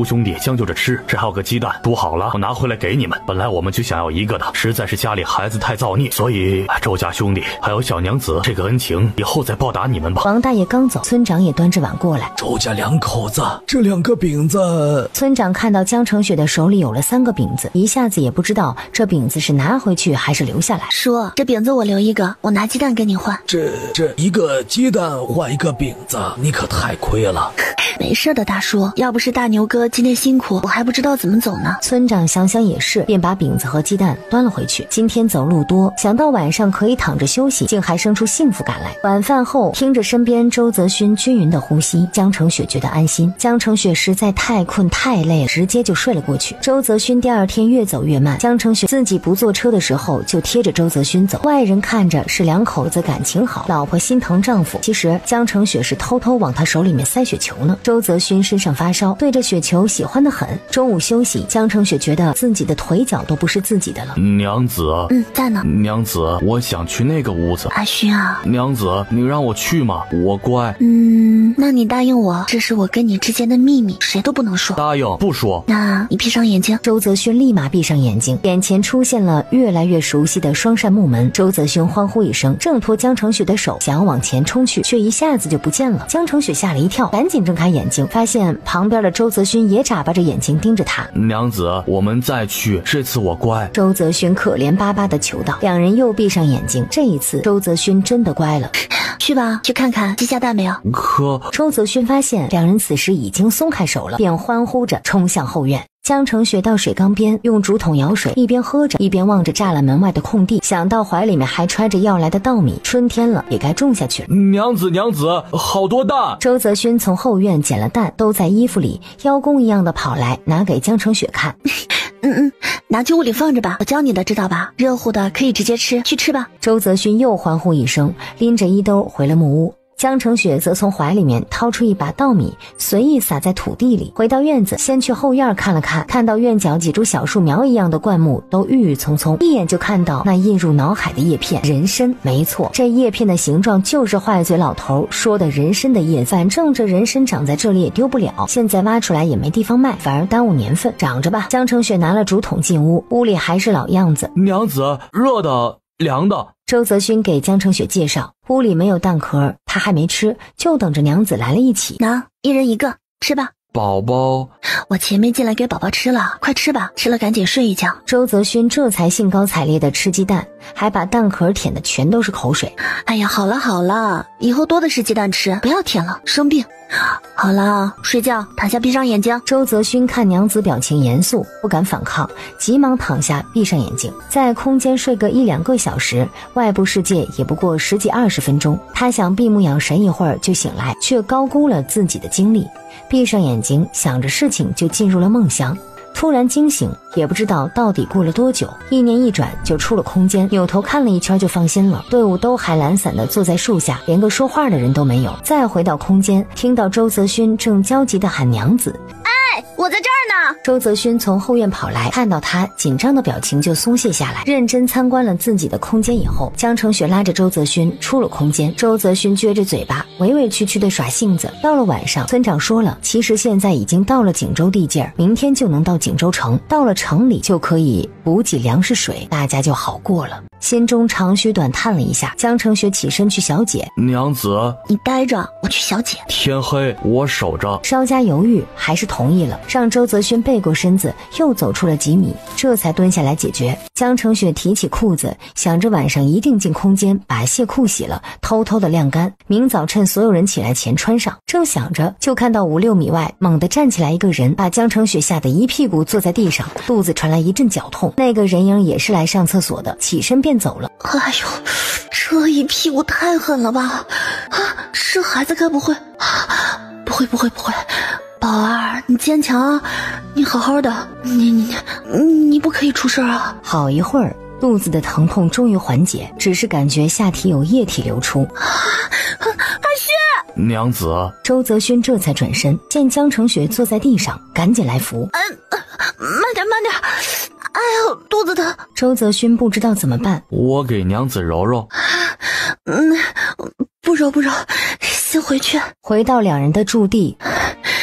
将就着吃。这还有个鸡蛋，煮好了，我拿回来给你们。本来我们就想要一个的，实在是家里孩子太造孽，所以周家兄弟还有小娘子，这个恩情以后再报答你们吧。 王大爷刚走，村长也端着碗过来。 周家两口子，这两个饼子。 村长看到江成雪的手里有了三个饼子，一下子也不知道这饼子是拿回去还是留下来。 叔，这饼子我留一个，我拿鸡蛋跟你换。 这这一个鸡蛋换一个饼子，你可太亏了。 没事的，大叔，要不是大牛哥今天辛苦，我还不知道怎么走呢。 村长想想也是，便把饼子和鸡蛋端了回去。今天走路多，想到晚上可以躺着休息，竟还生出幸福感来。晚饭后，听着身边周泽勋均匀的呼吸，江成雪觉得安心。江成雪实在太困太累了，直接就睡了过去。周泽勋第二天越走越慢，江成雪自己不坐车的时候就贴着周泽勋走，外人看着是两口子感情好，老婆心疼丈夫，其实江成雪是偷偷往他手里面塞雪球呢。周泽勋身上发烧，对着雪球喜欢得很。中午休息，江成雪觉得自己的腿脚都不是自己的了。 娘子， 嗯，在呢。 娘子，我想去那个屋子。 阿勋啊， 娘子，你让我去吗？我乖。 嗯，那你答应我，这是我跟你之间的秘密，谁都不能说。 答应，不说。 那你闭上眼睛。 周泽勋立马闭上眼睛，眼前出现了越来越熟悉的双扇木门。周泽勋欢呼一声，挣脱江成雪的手，想要往前冲去，却一下子就不见了。江成雪吓了一跳，赶紧睁开眼睛，发现旁边的周泽勋也眨巴着眼睛盯着他。 娘子，我们再去，这次我乖。 周泽勋可怜巴巴地求道。两人又闭上眼睛，这一次周泽勋真的乖了。 去吧，去看看鸡下蛋没有。 可周泽勋发现两人此时已经松开手了，便欢呼着冲向后院。江成雪到水缸边，用竹筒舀水，一边喝着，一边望着栅栏门外的空地，想到怀里面还揣着要来的稻米，春天了也该种下去了。 娘子，娘子，好多蛋！ 周泽勋从后院捡了蛋，都在衣服里，邀功一样的跑来拿给江成雪看。 嗯嗯，拿去屋里放着吧，我教你的，知道吧？热乎的可以直接吃，去吃吧。 周泽勋又欢呼一声，拎着衣兜回了木屋。江成雪则从怀里面掏出一把稻米，随意撒在土地里。回到院子，先去后院看了看，看到院角几株小树苗一样的灌木都郁郁葱葱，一眼就看到那印入脑海的叶片人参。没错，这叶片的形状就是坏嘴老头说的人参的叶子。反正这人参长在这里也丢不了，现在挖出来也没地方卖，反而耽误年份，长着吧。江成雪拿了竹筒进屋，屋里还是老样子。 娘子，热的凉的。 周泽勋给江成雪介绍，屋里没有蛋壳，他还没吃，就等着娘子来了一起。 拿，一人一个，吃吧。 宝宝， 我钱没进来给宝宝吃了，快吃吧，吃了赶紧睡一觉。 周泽勋这才兴高采烈的吃鸡蛋，还把蛋壳舔的全都是口水。 哎呀，好了好了，以后多的是鸡蛋吃，不要舔了，生病。好了，睡觉，躺下，闭上眼睛。 周泽勋看娘子表情严肃，不敢反抗，急忙躺下，闭上眼睛，在空间睡个一两个小时，外部世界也不过十几二十分钟。他想闭目养神一会儿就醒来，却高估了自己的精力。闭上眼睛，想着事情就进入了梦乡。突然惊醒，也不知道到底过了多久，一念一转就出了空间，扭头看了一圈就放心了。队伍都还懒散地坐在树下，连个说话的人都没有。再回到空间，听到周泽勋正焦急地喊娘子。 哎，我在这儿呢。 周泽勋从后院跑来，看到他紧张的表情就松懈下来，认真参观了自己的空间以后，江成雪拉着周泽勋出了空间。周泽勋撅着嘴巴，委委屈屈的耍性子。到了晚上，村长说了，其实现在已经到了锦州地界儿，明天就能到锦州城，到了城里就可以补给粮食水，大家就好过了。心中长吁短叹了一下，江成雪起身去小姐。 娘子， 你待着，我去小姐。 天黑，我守着。 稍加犹豫，还是同意了，让周泽勋背过身子，又走出了几米，这才蹲下来解决。江成雪提起裤子，想着晚上一定进空间把亵裤洗了，偷偷的晾干，明早趁所有人起来前穿上。正想着，就看到五六米外猛地站起来一个人，把江成雪吓得一屁股坐在地上，肚子传来一阵绞痛。那个人影也是来上厕所的，起身便走了。 哎呦，这一屁股太狠了吧！啊，是孩子该不会？不会不会不会，宝儿，你坚强啊，你好好的，你你你你不可以出事啊！ 好一会儿，肚子的疼痛终于缓解，只是感觉下体有液体流出。 阿勋， 娘子， 周泽勋这才转身，见江成雪坐在地上，赶紧来扶。 嗯、呃，慢点慢点，哎呦，肚子疼。 周泽勋不知道怎么办， 我给娘子揉揉。 嗯，不揉不揉，先回去。 回到两人的驻地，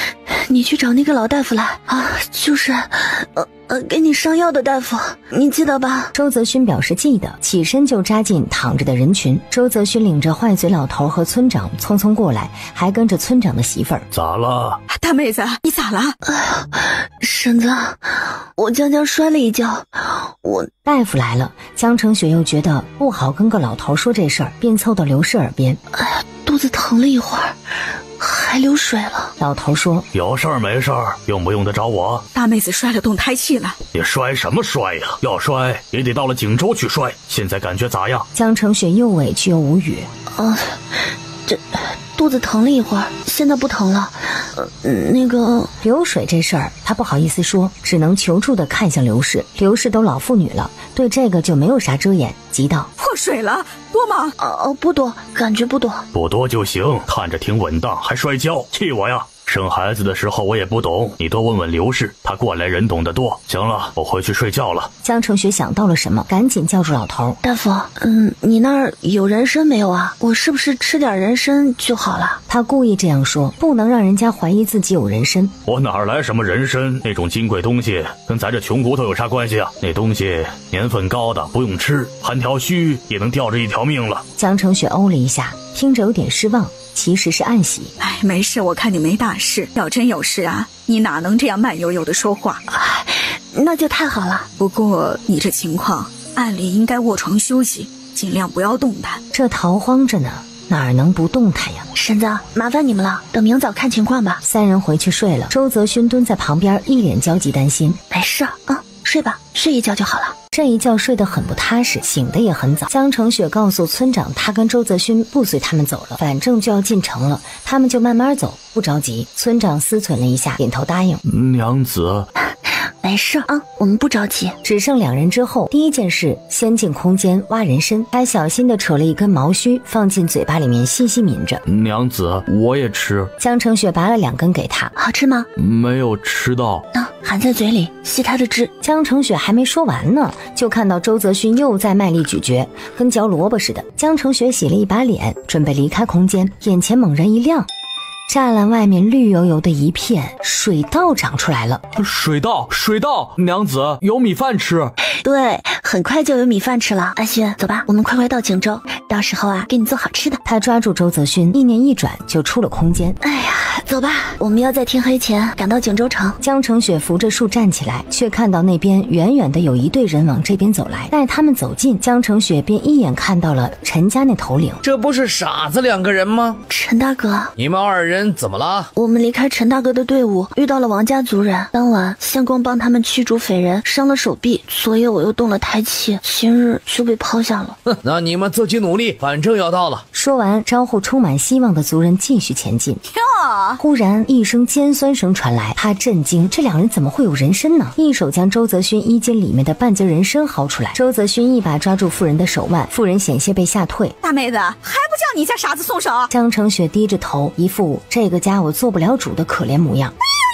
你去找那个老大夫来啊，就是呃呃给你上药的大夫，你记得吧？ 周泽勋表示记得，起身就扎进躺着的人群。周泽勋领着坏嘴老头和村长匆匆过来，还跟着村长的媳妇儿。 咋了？ 大妹子，你咋了？ 哎呀，婶子，我将将摔了一跤，我…… 大夫来了，江澄雪又觉得不好跟个老头说这事儿，便凑到刘氏耳边。 哎呀，肚子疼了一会儿，还流水了。 老头说：“ 有事儿没事儿，用不用得着我？” 大妹子摔了动胎气了。 你摔什么摔呀？要摔也得到了锦州去摔。现在感觉咋样？ 江澄雪又委屈又无语。 啊，这肚子疼了一会儿，现在不疼了。呃，那个流水这事儿，他不好意思说，只能求助的看向刘氏。刘氏都老妇女了，对这个就没有啥遮掩，急道：“ 破水了，多吗？” 哦、啊，不多，感觉不多， 不多就行。看着挺稳当，还摔跤，气我呀！生孩子的时候我也不懂，你多问问刘氏，他过来人懂得多。行了，我回去睡觉了。 江澄雪想到了什么，赶紧叫住老头：“ 大夫，嗯，你那儿有人参没有啊？我是不是吃点人参就好了？” 他故意这样说，不能让人家怀疑自己有人参。 我哪来什么人参？那种金贵东西跟咱这穷骨头有啥关系啊？那东西年份高的不用吃，含条须也能吊着一条命了。 江澄雪哦了一下，听着有点失望，其实是暗喜。 哎，没事，我看你没大事。要真有事啊，你哪能这样慢悠悠的说话？ 哎，那就太好了。 不过你这情况，按理应该卧床休息，尽量不要动弹。 这逃荒着呢，哪能不动弹呀？ 婶子，麻烦你们了，等明早看情况吧。 三人回去睡了。周泽勋蹲在旁边，一脸焦急担心。 没事啊，睡吧，睡一觉就好了。 这一觉睡得很不踏实，醒得也很早。江澄雪告诉村长，他跟周泽勋不随他们走了，反正就要进城了，他们就慢慢走，不着急。村长思忖了一下，点头答应。 娘子， 没事啊，我们不着急。 只剩两人之后，第一件事先进空间挖人参，还小心地扯了一根毛须放进嘴巴里面细细抿着。 娘子，我也吃。 江澄雪拔了两根给他。 好吃吗？ 没有吃到。 啊，含在嘴里吸它的汁。 江澄雪还没说完呢，就看到周泽勋又在卖力咀嚼，跟嚼萝卜似的。江澄雪洗了一把脸，准备离开空间，眼前猛然一亮，栅栏外面绿油油的一片，水稻长出来了。 水稻，水稻，娘子有米饭吃。 对，很快就有米饭吃了。阿勋，走吧，我们快快到锦州，到时候啊，给你做好吃的。 他抓住周泽勋，意念一转就出了空间。 哎呀，走吧，我们要在天黑前赶到锦州城。 江澄雪扶着树站起来，却看到那边远远的有一队人往这边走来。待他们走近，江澄雪便一眼看到了陈家那头领。 这不是傻子两个人吗？ 陈大哥， 你们二人怎么了？ 我们离开陈大哥的队伍，遇到了王家族人。当晚相公帮他们驱逐匪人，伤了手臂，所以我又动了胎气，今日就被抛下了。 哼，那你们自己努力，反正要到了。 说完，招呼充满希望的族人继续前进。 哟， 忽然一声尖酸声传来，他震惊，这两人怎么会有人参呢？一手将周泽勋衣襟里面的半截人参薅出来。周泽勋一把抓住妇人的手腕，妇人险些被吓退。 大妹子，还不叫你家傻子松手？ 江澄雪低着头，一副这个家我做不了主的可怜模样。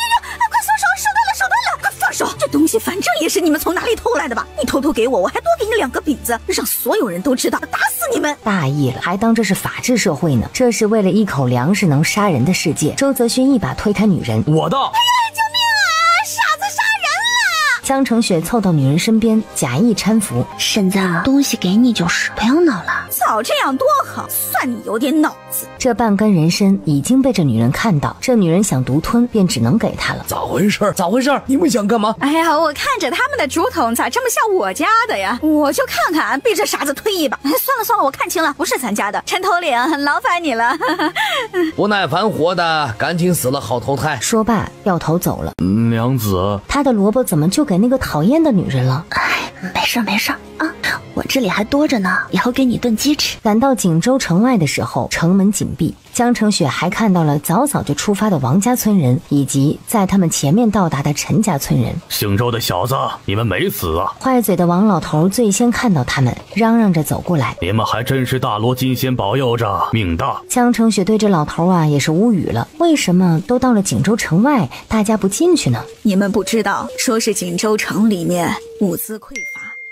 这东西反正也是你们从哪里偷来的吧？你偷偷给我，我还多给你两个饼子，让所有人都知道，打死你们！ 大意了，还当这是法治社会呢？这是为了一口粮食能杀人的世界。周泽勋一把推开女人， 我的！哎呀，救命啊！傻子杀人了！ 江澄雪凑到女人身边，假意搀扶。 婶子，东西给你就是，不要恼了。 早这样多好，算你有点脑子。 这半根人参已经被这女人看到，这女人想独吞，便只能给她了。 咋回事？咋回事？你们想干嘛？ 哎呀，我看着他们的竹筒咋这么像我家的呀？我就看看，被这傻子推一把。哎，算了算了，我看清了，不是咱家的。陈头领，劳烦你了。 不耐烦活的，赶紧死了好投胎。 说罢，掉头走了。 娘子， 他的萝卜怎么就给那个讨厌的女人了？ 哎，没事没事啊，我这里还多着呢，以后给你炖鸡吃。 赶到锦州城外的时候，城门紧闭。江澄雪还看到了早早就出发的王家村人，以及在他们前面到达的陈家村人。 姓周的小子，你们没死啊！ 坏嘴的王老头最先看到他们，嚷嚷着走过来。 你们还真是大罗金仙保佑着，命大。 江澄雪对这老头啊也是无语了，为什么都到了锦州城外，大家不进去呢？ 你们不知道，说是锦州城里面物资匮乏，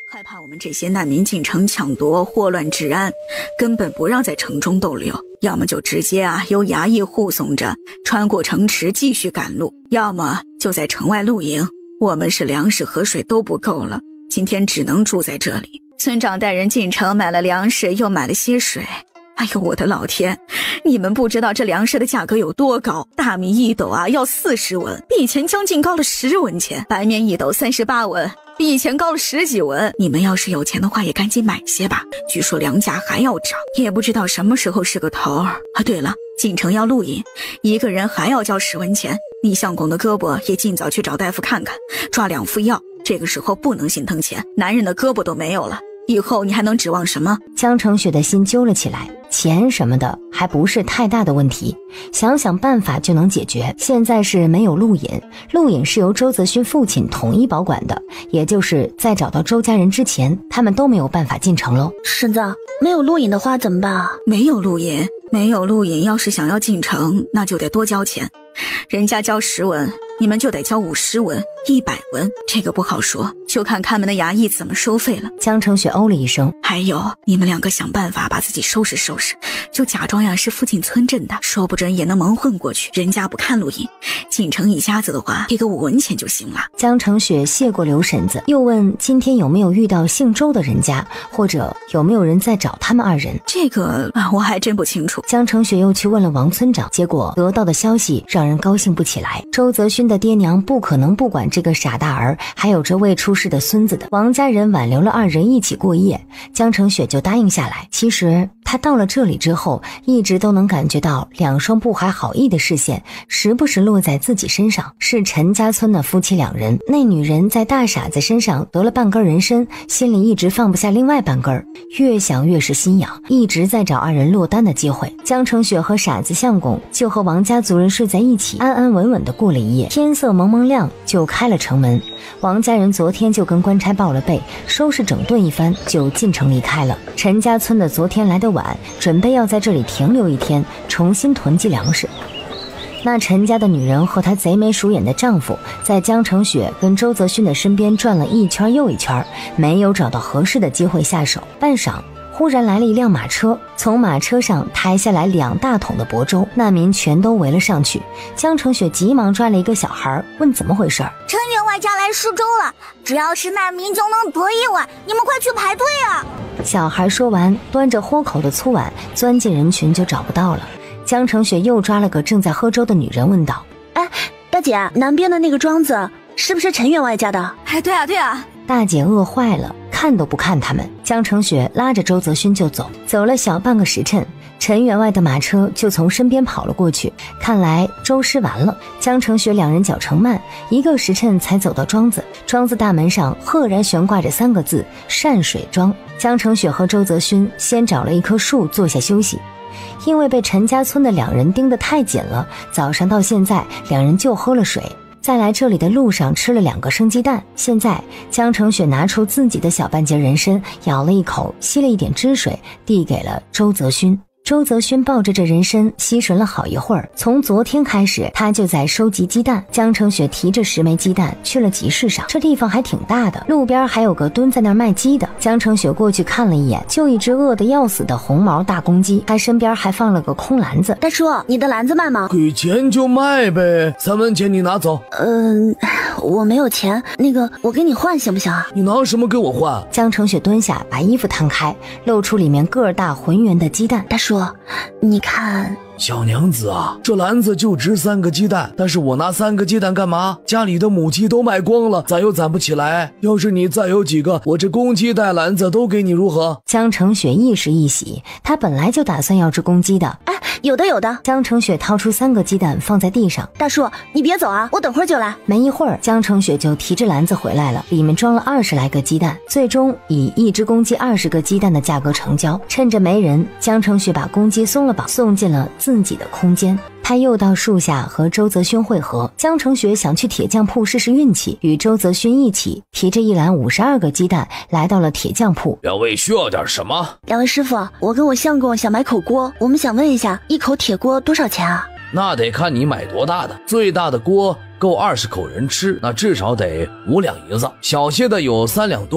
害怕我们这些难民进城抢夺，祸乱治安，根本不让在城中逗留。要么就直接啊由衙役护送着穿过城池继续赶路，要么就在城外露营。我们是粮食和水都不够了，今天只能住在这里。村长带人进城买了粮食，又买了些水。哎呦我的老天，你们不知道这粮食的价格有多高，大米一斗啊要四十文，比以前将近高了十文钱，白面一斗三十八文，比以前高了十几文。你们要是有钱的话也赶紧买些吧，据说粮价还要涨，也不知道什么时候是个头儿啊。对了，进城要露营，一个人还要交十文钱。你相公的胳膊也尽早去找大夫看看，抓两副药，这个时候不能心疼钱，男人的胳膊都没有了，以后你还能指望什么？ 江成雪的心揪了起来，钱什么的还不是太大的问题，想想办法就能解决。现在是没有路引，路引是由周泽勋父亲统一保管的，也就是在找到周家人之前，他们都没有办法进城喽。 婶子，没有路引的话怎么办啊？ 没有路引，没有路引，要是想要进城，那就得多交钱。人家交十文，你们就得交五十文、一百文，这个不好说，就看他们的衙役怎么收费了。 江成雪哦了一声， 还有，你们两个想办法把自己收拾收拾，就假装呀是附近村镇的，说不准也能蒙混过去。人家不看路引，进城一家子的话，给个五文钱就行了。 江成雪谢过刘婶子，又问今天有没有遇到姓周的人家，或者有没有人在找他们二人。 这个啊，我还真不清楚。 江成雪又去问了王村长，结果得到的消息让人高兴不起来。周泽勋的爹娘不可能不管这个傻大儿还有这未出世的孙子的，王家人挽留了二人一起过夜，江成雪就答应下来。其实他到了这里之后，一直都能感觉到两双不怀好意的视线时不时落在自己身上，是陈家村的夫妻两人。那女人在大傻子身上得了半根人参，心里一直放不下另外半根，越想越是心痒，一直在找二人落单的机会。江成雪和傻子相公就和王家族人睡在一起，安安稳稳的过了一夜。天色蒙蒙亮就开了城门，王家人昨天就跟官差报了备，收拾整顿一番就进城离开了。陈家村的昨天来得晚，准备要在这里停留一天，重新囤积粮食。那陈家的女人和她贼眉鼠眼的丈夫在江成雪跟周泽勋的身边转了一圈又一圈，没有找到合适的机会下手。半晌忽然来了一辆马车，从马车上抬下来两大桶的薄粥，难民全都围了上去。江成雪急忙抓了一个小孩，问怎么回事。 陈员外家来施粥了，只要是难民就能得一碗，你们快去排队啊！ 小孩说完，端着豁口的粗碗钻进人群就找不到了。江成雪又抓了个正在喝粥的女人问道： 哎，大姐，南边的那个庄子是不是陈员外家的？ 哎，对啊对啊。 大姐饿坏了，看都不看他们。江成雪拉着周泽勋就走，走了小半个时辰，陈员外的马车就从身边跑了过去。看来粥施完了，江成雪两人脚程慢，一个时辰才走到庄子。庄子大门上赫然悬挂着三个字：善水庄。江成雪和周泽勋先找了一棵树坐下休息，因为被陈家村的两人盯得太紧了，早上到现在两人就喝了水，在来这里的路上吃了两个生鸡蛋。现在江成雪拿出自己的小半截人参，咬了一口，吸了一点汁水，递给了周泽勋。周泽勋抱着这人参吸吮了好一会儿，从昨天开始他就在收集鸡蛋。江成雪提着十枚鸡蛋去了集市上，这地方还挺大的，路边还有个蹲在那儿卖鸡的。江成雪过去看了一眼，就一只饿得要死的红毛大公鸡，他身边还放了个空篮子。 大叔，你的篮子卖吗？ 给钱就卖呗，三文钱你拿走。 嗯、呃，我没有钱，那个我给你换行不行啊？ 你拿什么给我换？ 江成雪蹲下，把衣服摊开，露出里面个儿大浑圆的鸡蛋。 大叔，你看， 小娘子啊，这篮子就值三个鸡蛋，但是我拿三个鸡蛋干嘛？家里的母鸡都卖光了，攒又攒不起来。要是你再有几个，我这公鸡带篮子都给你，如何？ 江成雪一时一喜，他本来就打算要只公鸡的。 哎，有的有的。 江成雪掏出三个鸡蛋放在地上。 大叔，你别走啊，我等会儿就来。 没一会儿，江成雪就提着篮子回来了，里面装了二十来个鸡蛋，最终以一只公鸡二十个鸡蛋的价格成交。趁着没人，江成雪把公鸡松了绑，送进了自己的空间。他又到树下和周泽勋会合。江成雪想去铁匠铺试试运气，与周泽勋一起提着一篮五十二个鸡蛋来到了铁匠铺。 两位需要点什么？ 两位师傅，我跟我相公想买口锅，我们想问一下，一口铁锅多少钱啊？ 那得看你买多大的，最大的锅够二十口人吃，那至少得五两银子，小些的有三两多的，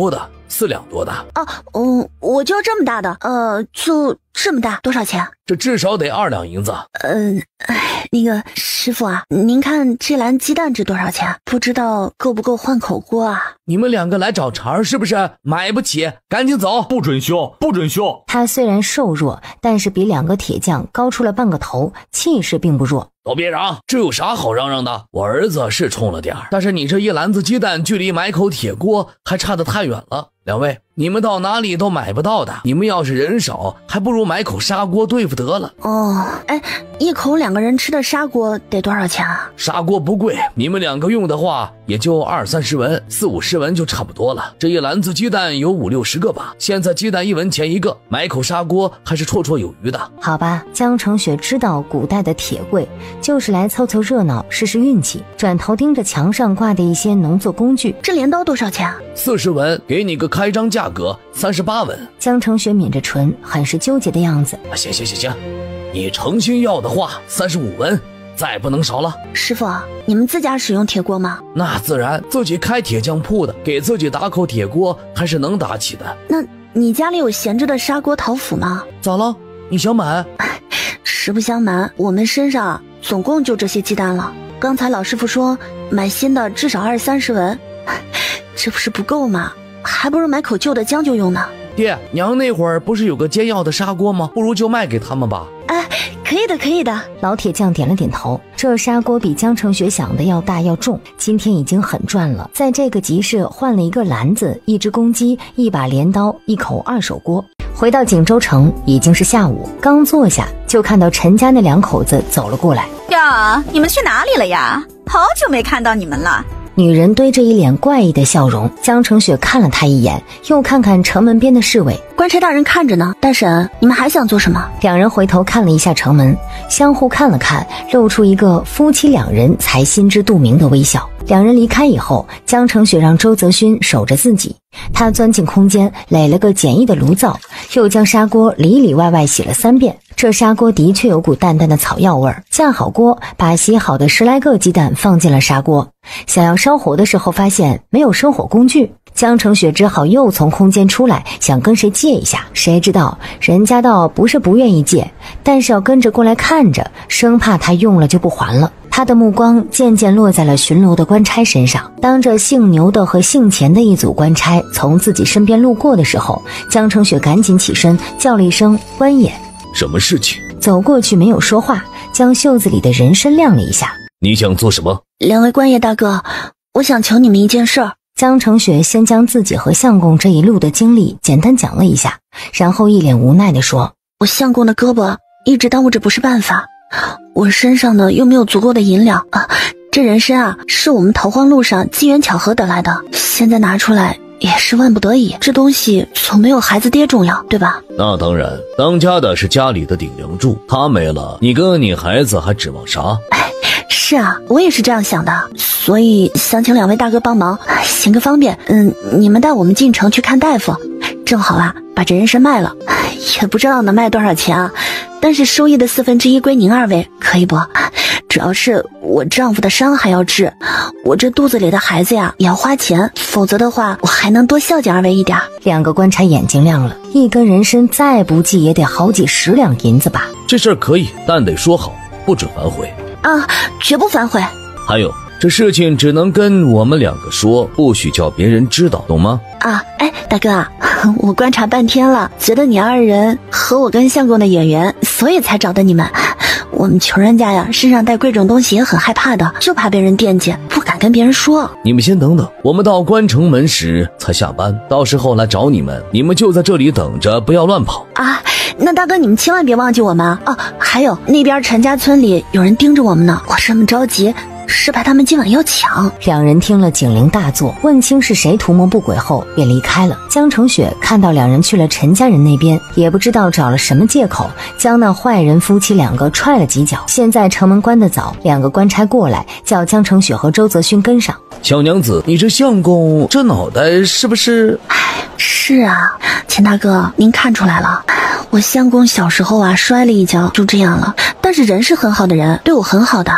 四两多的。 哦，嗯，我就这么大的，呃，就这么大，多少钱？ 这至少得二两银子。 嗯、呃，哎，那个师傅啊，您看这篮鸡蛋值多少钱？不知道够不够换口锅啊？ 你们两个来找茬儿是不是？买不起，赶紧走！ 不准修，不准修！ 他虽然瘦弱，但是比两个铁匠高出了半个头，气势并不弱。 都别嚷，这有啥好嚷嚷的？我儿子是冲了点儿，但是你这一篮子鸡蛋距离买口铁锅还差得太远了。两位，你们到哪里都买不到的，你们要是人少，还不如买口砂锅对付得了。 哦，哎，一口两个人吃的砂锅得多少钱啊？ 砂锅不贵，你们两个用的话也就二三十文，四五十文就差不多了。这一篮子鸡蛋有五六十个吧，现在鸡蛋一文钱一个，买口砂锅还是绰绰有余的。 好吧，江成雪知道古代的铁柜就是来凑凑热闹试试运气，转头盯着墙上挂的一些农作工具。 这镰刀多少钱啊？ 四十文，给你个开张价格，三十八文。 江成雪抿着唇，很是纠结的样子。 啊，行行行行，你诚心要的话，三十五文，再不能少了。 师傅，你们自家使用铁锅吗？ 那自然，自己开铁匠铺的，给自己打口铁锅还是能打起的。 那你家里有闲置的砂锅陶釜吗？ 咋了？你想买？ 实不相瞒，我们身上总共就这些鸡蛋了。刚才老师傅说买新的至少二三十文，这不是不够吗？还不如买口旧的将就用呢。 爹娘那会儿不是有个煎药的砂锅吗？不如就卖给他们吧。 哎，可以的可以的。 老铁匠点了点头。这砂锅比江成雪想的要大要重，今天已经很赚了。在这个集市换了一个篮子，一只公鸡，一把镰刀，一口二手锅。回到锦州城已经是下午，刚坐下就看到陈家那两口子走了过来。 呀，你们去哪里了呀？好久没看到你们了。 女人堆着一脸怪异的笑容，江成雪看了她一眼，又看看城门边的侍卫。 官差大人看着呢。大婶，你们还想做什么？ 两人回头看了一下城门，相互看了看，露出一个夫妻两人才心知肚明的微笑。两人离开以后，江成雪让周泽勋守着自己，他钻进空间垒了个简易的炉灶，又将砂锅里里外外洗了三遍。这砂锅的确有股淡淡的草药味儿。架好锅，把洗好的十来个鸡蛋放进了砂锅，想要烧火的时候发现没有生火工具，江成雪只好又从空间出来，想跟谁借一下，谁知道人家倒不是不愿意借，但是要跟着过来看着，生怕他用了就不还了。他的目光渐渐落在了巡逻的官差身上。当这姓牛的和姓钱的一组官差从自己身边路过的时候，江成雪赶紧起身叫了一声官爷。 什么事情？ 走过去没有说话，将袖子里的人参亮了一下。 你想做什么？ 两位官爷大哥，我想求你们一件事儿。 江成雪先将自己和相公这一路的经历简单讲了一下，然后一脸无奈地说： 我相公的胳膊一直耽误着不是办法，我身上呢又没有足够的银两啊，这人参啊是我们逃荒路上机缘巧合得来的，现在拿出来也是万不得已，这东西总没有孩子爹重要，对吧？ 那当然，当家的是家里的顶梁柱，他没了，你跟你孩子还指望啥？ 哎，是啊，我也是这样想的，所以想请两位大哥帮忙，行个方便，嗯，你们带我们进城去看大夫，正好啊，把这人参卖了，也不知道能卖多少钱啊，但是收益的四分之一归您二位，可以不？主要是我丈夫的伤还要治，我这肚子里的孩子呀也要花钱，否则的话我还能多孝敬二位一点。 两个官差眼睛亮了，一根人参再不济也得好几十两银子吧？ 这事儿可以，但得说好，不准反悔啊，绝不反悔。 还有，这事情只能跟我们两个说，不许叫别人知道，懂吗？ 啊，哎，大哥啊，我观察半天了，觉得你二人和我跟相公的眼缘，所以才找的你们。我们穷人家呀，身上带贵重东西也很害怕的，就怕别人惦记，不敢跟别人说。 你们先等等，我们到关城门时才下班，到时候来找你们，你们就在这里等着，不要乱跑啊。那大哥你们千万别忘记我们哦。还有那边陈家村里有人盯着我们呢，我这么着急是怕他们今晚要抢。 两人听了警铃大作，问清是谁图谋不轨后便离开了。江成雪看到两人去了陈家人那边，也不知道找了什么借口将那坏人夫妻两个踹了几脚。现在城门关得早，两个官差过来叫江成雪和周泽勋跟上。 小娘子，你这相公这脑袋是不是？ 唉，是啊，钱大哥您看出来了，我相公小时候啊摔了一跤就这样了，但是人是很好的人，对我很好的。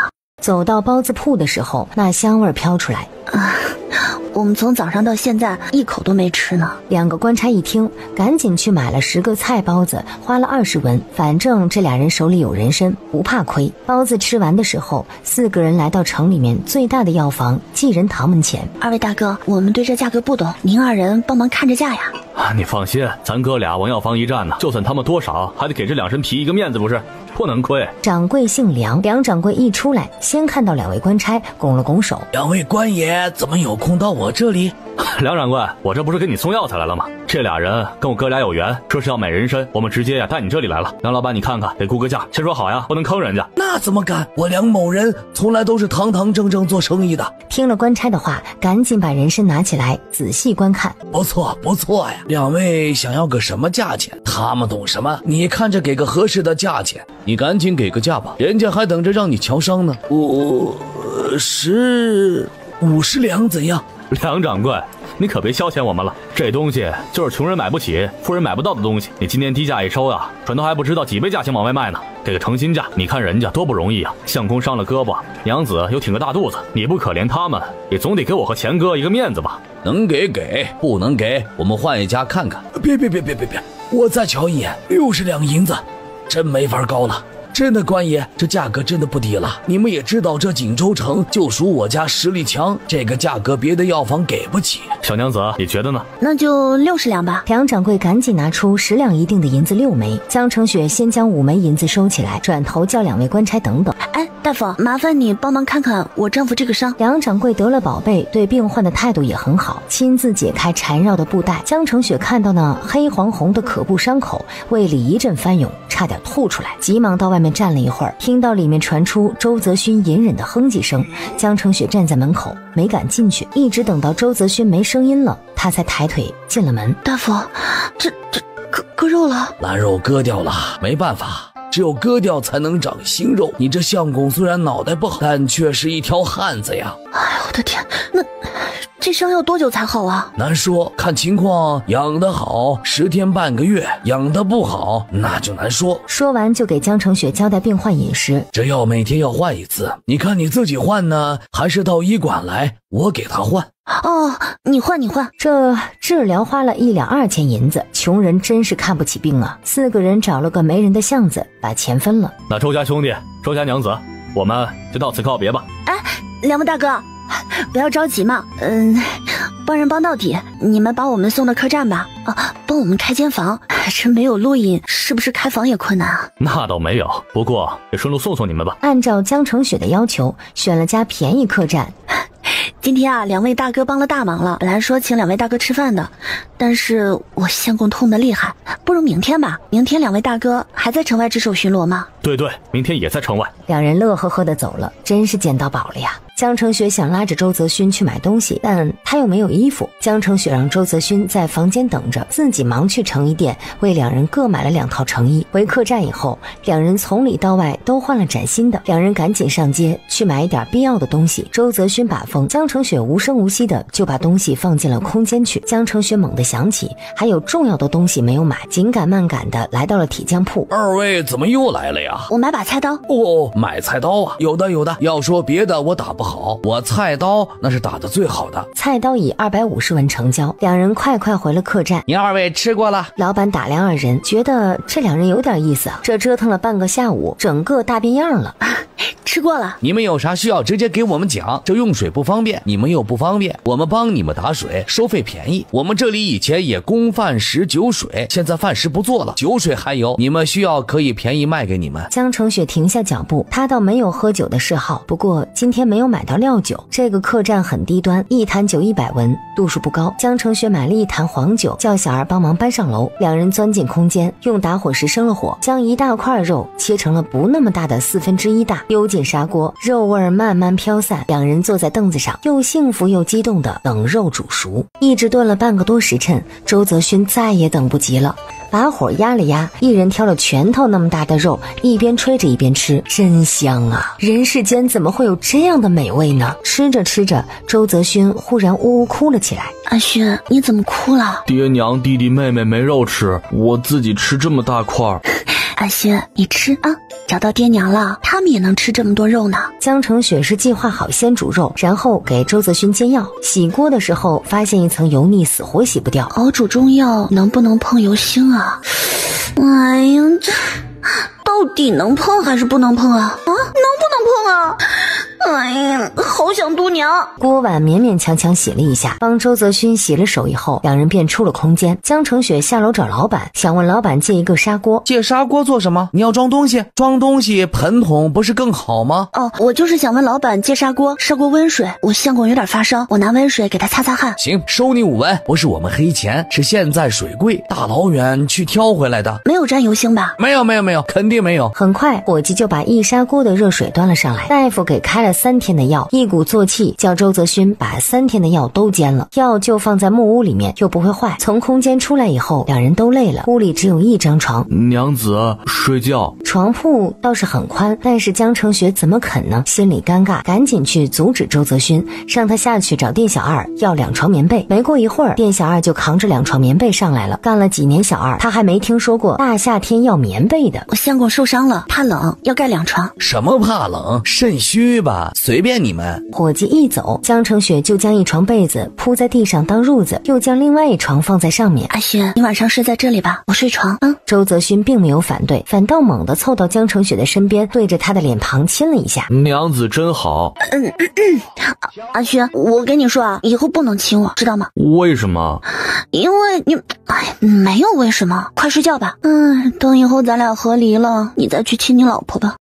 走到包子铺的时候，那香味飘出来。 啊，我们从早上到现在一口都没吃呢。 两个官差一听，赶紧去买了十个菜包子，花了二十文。反正这俩人手里有人参，不怕亏。包子吃完的时候，四个人来到城里面最大的药房济仁堂门前。 二位大哥，我们对这价格不懂，您二人帮忙看着价呀。 啊，你放心，咱哥俩往药房一站呢，就算他们多少，还得给这两身皮一个面子，不是？不能亏。 掌柜姓梁，梁掌柜一出来，先看到两位官差，拱了拱手。 两位官爷怎么有空到我这里？ 梁掌柜，我这不是给你送药材来了吗？这俩人跟我哥俩有缘，说是要买人参，我们直接呀带你这里来了。梁老板，你看看，得估个价，先说好呀，不能坑人家。 那怎么敢？我梁某人从来都是堂堂正正做生意的。 听了官差的话，赶紧把人参拿起来仔细观看。 不错不错呀，两位想要个什么价钱？他们懂什么？你看着给个合适的价钱。 你赶紧给个价吧，人家还等着让你瞧伤呢。 五十五十两怎样？ 梁掌柜，你可别消遣我们了，这东西就是穷人买不起，富人买不到的东西。你今天低价一收啊，船头还不知道几倍价钱往外卖呢，给个诚心价。你看人家多不容易啊，相公伤了胳膊，娘子又挺个大肚子，你不可怜他们，也总得给我和钱哥一个面子吧？ 能给给，不能给我们换一家看看。 别别别别别别，我再瞧一眼，六十两银子，真没法高了。真的，官爷，这价格真的不低了。你们也知道，这锦州城就属我家实力强，这个价格别的药房给不起。 小娘子，你觉得呢？ 那就六十两吧。 梁掌柜赶紧拿出十两一锭的银子六枚。江成雪先将五枚银子收起来，转头叫两位官差等等。 哎，大夫，麻烦你帮忙看看我丈夫这个伤。 梁掌柜得了宝贝，对病患的态度也很好，亲自解开缠绕的布带。江成雪看到那黑黄红的可怖伤口，胃里一阵翻涌，差点吐出来，急忙到外面站了一会儿，听到里面传出周泽勋隐忍的哼唧声。江成雪站在门口没敢进去，一直等到周泽勋没声音了，他才抬腿进了门。 大夫，这这割割肉了？ 烂肉割掉了，没办法，只有割掉才能长新肉。你这相公虽然脑袋不好，但却是一条汉子呀。 哎呦我的天，那这伤要多久才好啊？ 难说，看情况，养得好十天半个月，养得不好那就难说。 说完就给江成雪交代病患饮食， 这药每天要换一次，你看你自己换呢，还是到医馆来，我给他换。 哦，你换你换。 这治疗花了一两二千银子，穷人真是看不起病啊。四个人找了个没人的巷子，把钱分了。 那周家兄弟，周家娘子，我们就到此告别吧。 哎，两位大哥，不要着急嘛，嗯，帮人帮到底，你们把我们送到客栈吧。啊，帮我们开间房，这没有路引，是不是开房也困难啊？ 那倒没有，不过也顺路送送你们吧。 按照江成雪的要求，选了家便宜客栈。 今天啊，两位大哥帮了大忙了。本来说请两位大哥吃饭的，但是我相公痛得厉害，不如明天吧。明天两位大哥还在城外值守巡逻吗？ 对对，明天也在城外。 两人乐呵呵的走了，真是捡到宝了呀。江成雪想拉着周泽勋去买东西，但他又没有衣服。江成雪让周泽勋在房间等着，自己忙去成衣店为两人各买了两套成衣。回客栈以后，两人从里到外都换了崭新的。两人赶紧上街去买一点必要的东西。周泽勋把风，江成雪无声无息的就把东西放进了空间去。江成雪猛地想起还有重要的东西没有买，紧赶慢赶的来到了铁匠铺。 二位怎么又来了呀？ 我买把菜刀。 哦，买菜刀啊？有的有的。要说别的我打不好，我菜刀那是打得最好的。 菜刀以二百五十文成交。两人快快回了客栈。 您二位吃过了？ 老板打量二人，觉得这两人有点意思啊。这折腾了半个下午，整个大变样了。 吃过了。 你们有啥需要直接给我们讲，这用水不方便，你们又不方便，我们帮你们打水，收费便宜。我们这里以前也供饭食酒水，现在饭食不做了，酒水还有，你们需要可以便宜卖给你们。 江成雪停下脚步，他倒没有喝酒的嗜好，不过今天没有买到料酒。这个客栈很低端，一坛酒一百文，度数不高。江成雪买了一坛黄酒，叫小儿帮忙搬上楼。两人钻进空间，用打火石生了火，将一大块肉切成了不那么大的四分之一大，丢进砂锅，肉味儿慢慢飘散。两人坐在凳子上，又幸福又激动的等肉煮熟，一直炖了半个多时辰。周泽勋再也等不及了，把火压了压，一人挑了拳头那么大的肉，一边吹着一边吃，真香啊！人世间怎么会有这样的美味呢？吃着吃着，周泽勋忽然呜呜哭了起来。 阿勋，你怎么哭了？ 爹娘弟弟妹妹没肉吃，我自己吃这么大块。 阿勋，你吃啊。 找到爹娘了，他们也能吃这么多肉呢。 江澄雪是计划好先煮肉，然后给周泽勋煎药。洗锅的时候发现一层油腻，死活洗不掉。 熬煮中药能不能碰油腥啊？哎呀，这到底能碰还是不能碰啊？啊，能不能碰啊？哎呀，好想嘟娘。 锅碗勉勉强强洗了一下，帮周泽勋洗了手以后，两人便出了空间。江澄雪下楼找老板，想问老板借一个砂锅。 借砂锅做什么？你要装东西？装东西盆桶不是更好吗？ 哦，我就是想问老板借砂锅，砂锅温水，我相公有点发烧，我拿温水给他擦擦汗。 行，收你五文。不是我们黑钱，是现在水贵，大老远去挑回来的。 没有沾油腥吧？ 没有没有没有，肯定没有。 很快伙计就把一砂锅的热水端了上来，大夫给开了三天的药，一鼓作气叫周泽勋把三天的药都煎了。药就放在木屋里面，又不会坏。从空间出来以后，两人都累了，屋里只有一张床。 娘子睡觉。 床铺倒是很宽，但是江澄雪怎么肯呢？心里尴尬，赶紧去阻止周泽勋，让他下去找店小二要两床棉被。没过一会儿，店小二就扛着两床棉被上来了。干了几年小二，他还没听说过大夏天要棉被的。 我相公受伤了，怕冷，要盖两床。 什么怕冷？肾虚吧？随便你们。 伙计一走，江澄雪就将一床被子铺在地上当褥子，又将另外一床放在上面。 阿勋，你晚上睡在这里吧，我睡床。嗯。 周泽勋并没有反对，反倒猛地凑到江澄雪的身边，对着她的脸庞亲了一下。 娘子真好。 嗯嗯嗯。阿勋，我跟你说啊，以后不能亲我，知道吗？ 为什么？ 因为你，哎，没有为什么，快睡觉吧。嗯，等以后咱俩和离了，你再去亲你老婆吧。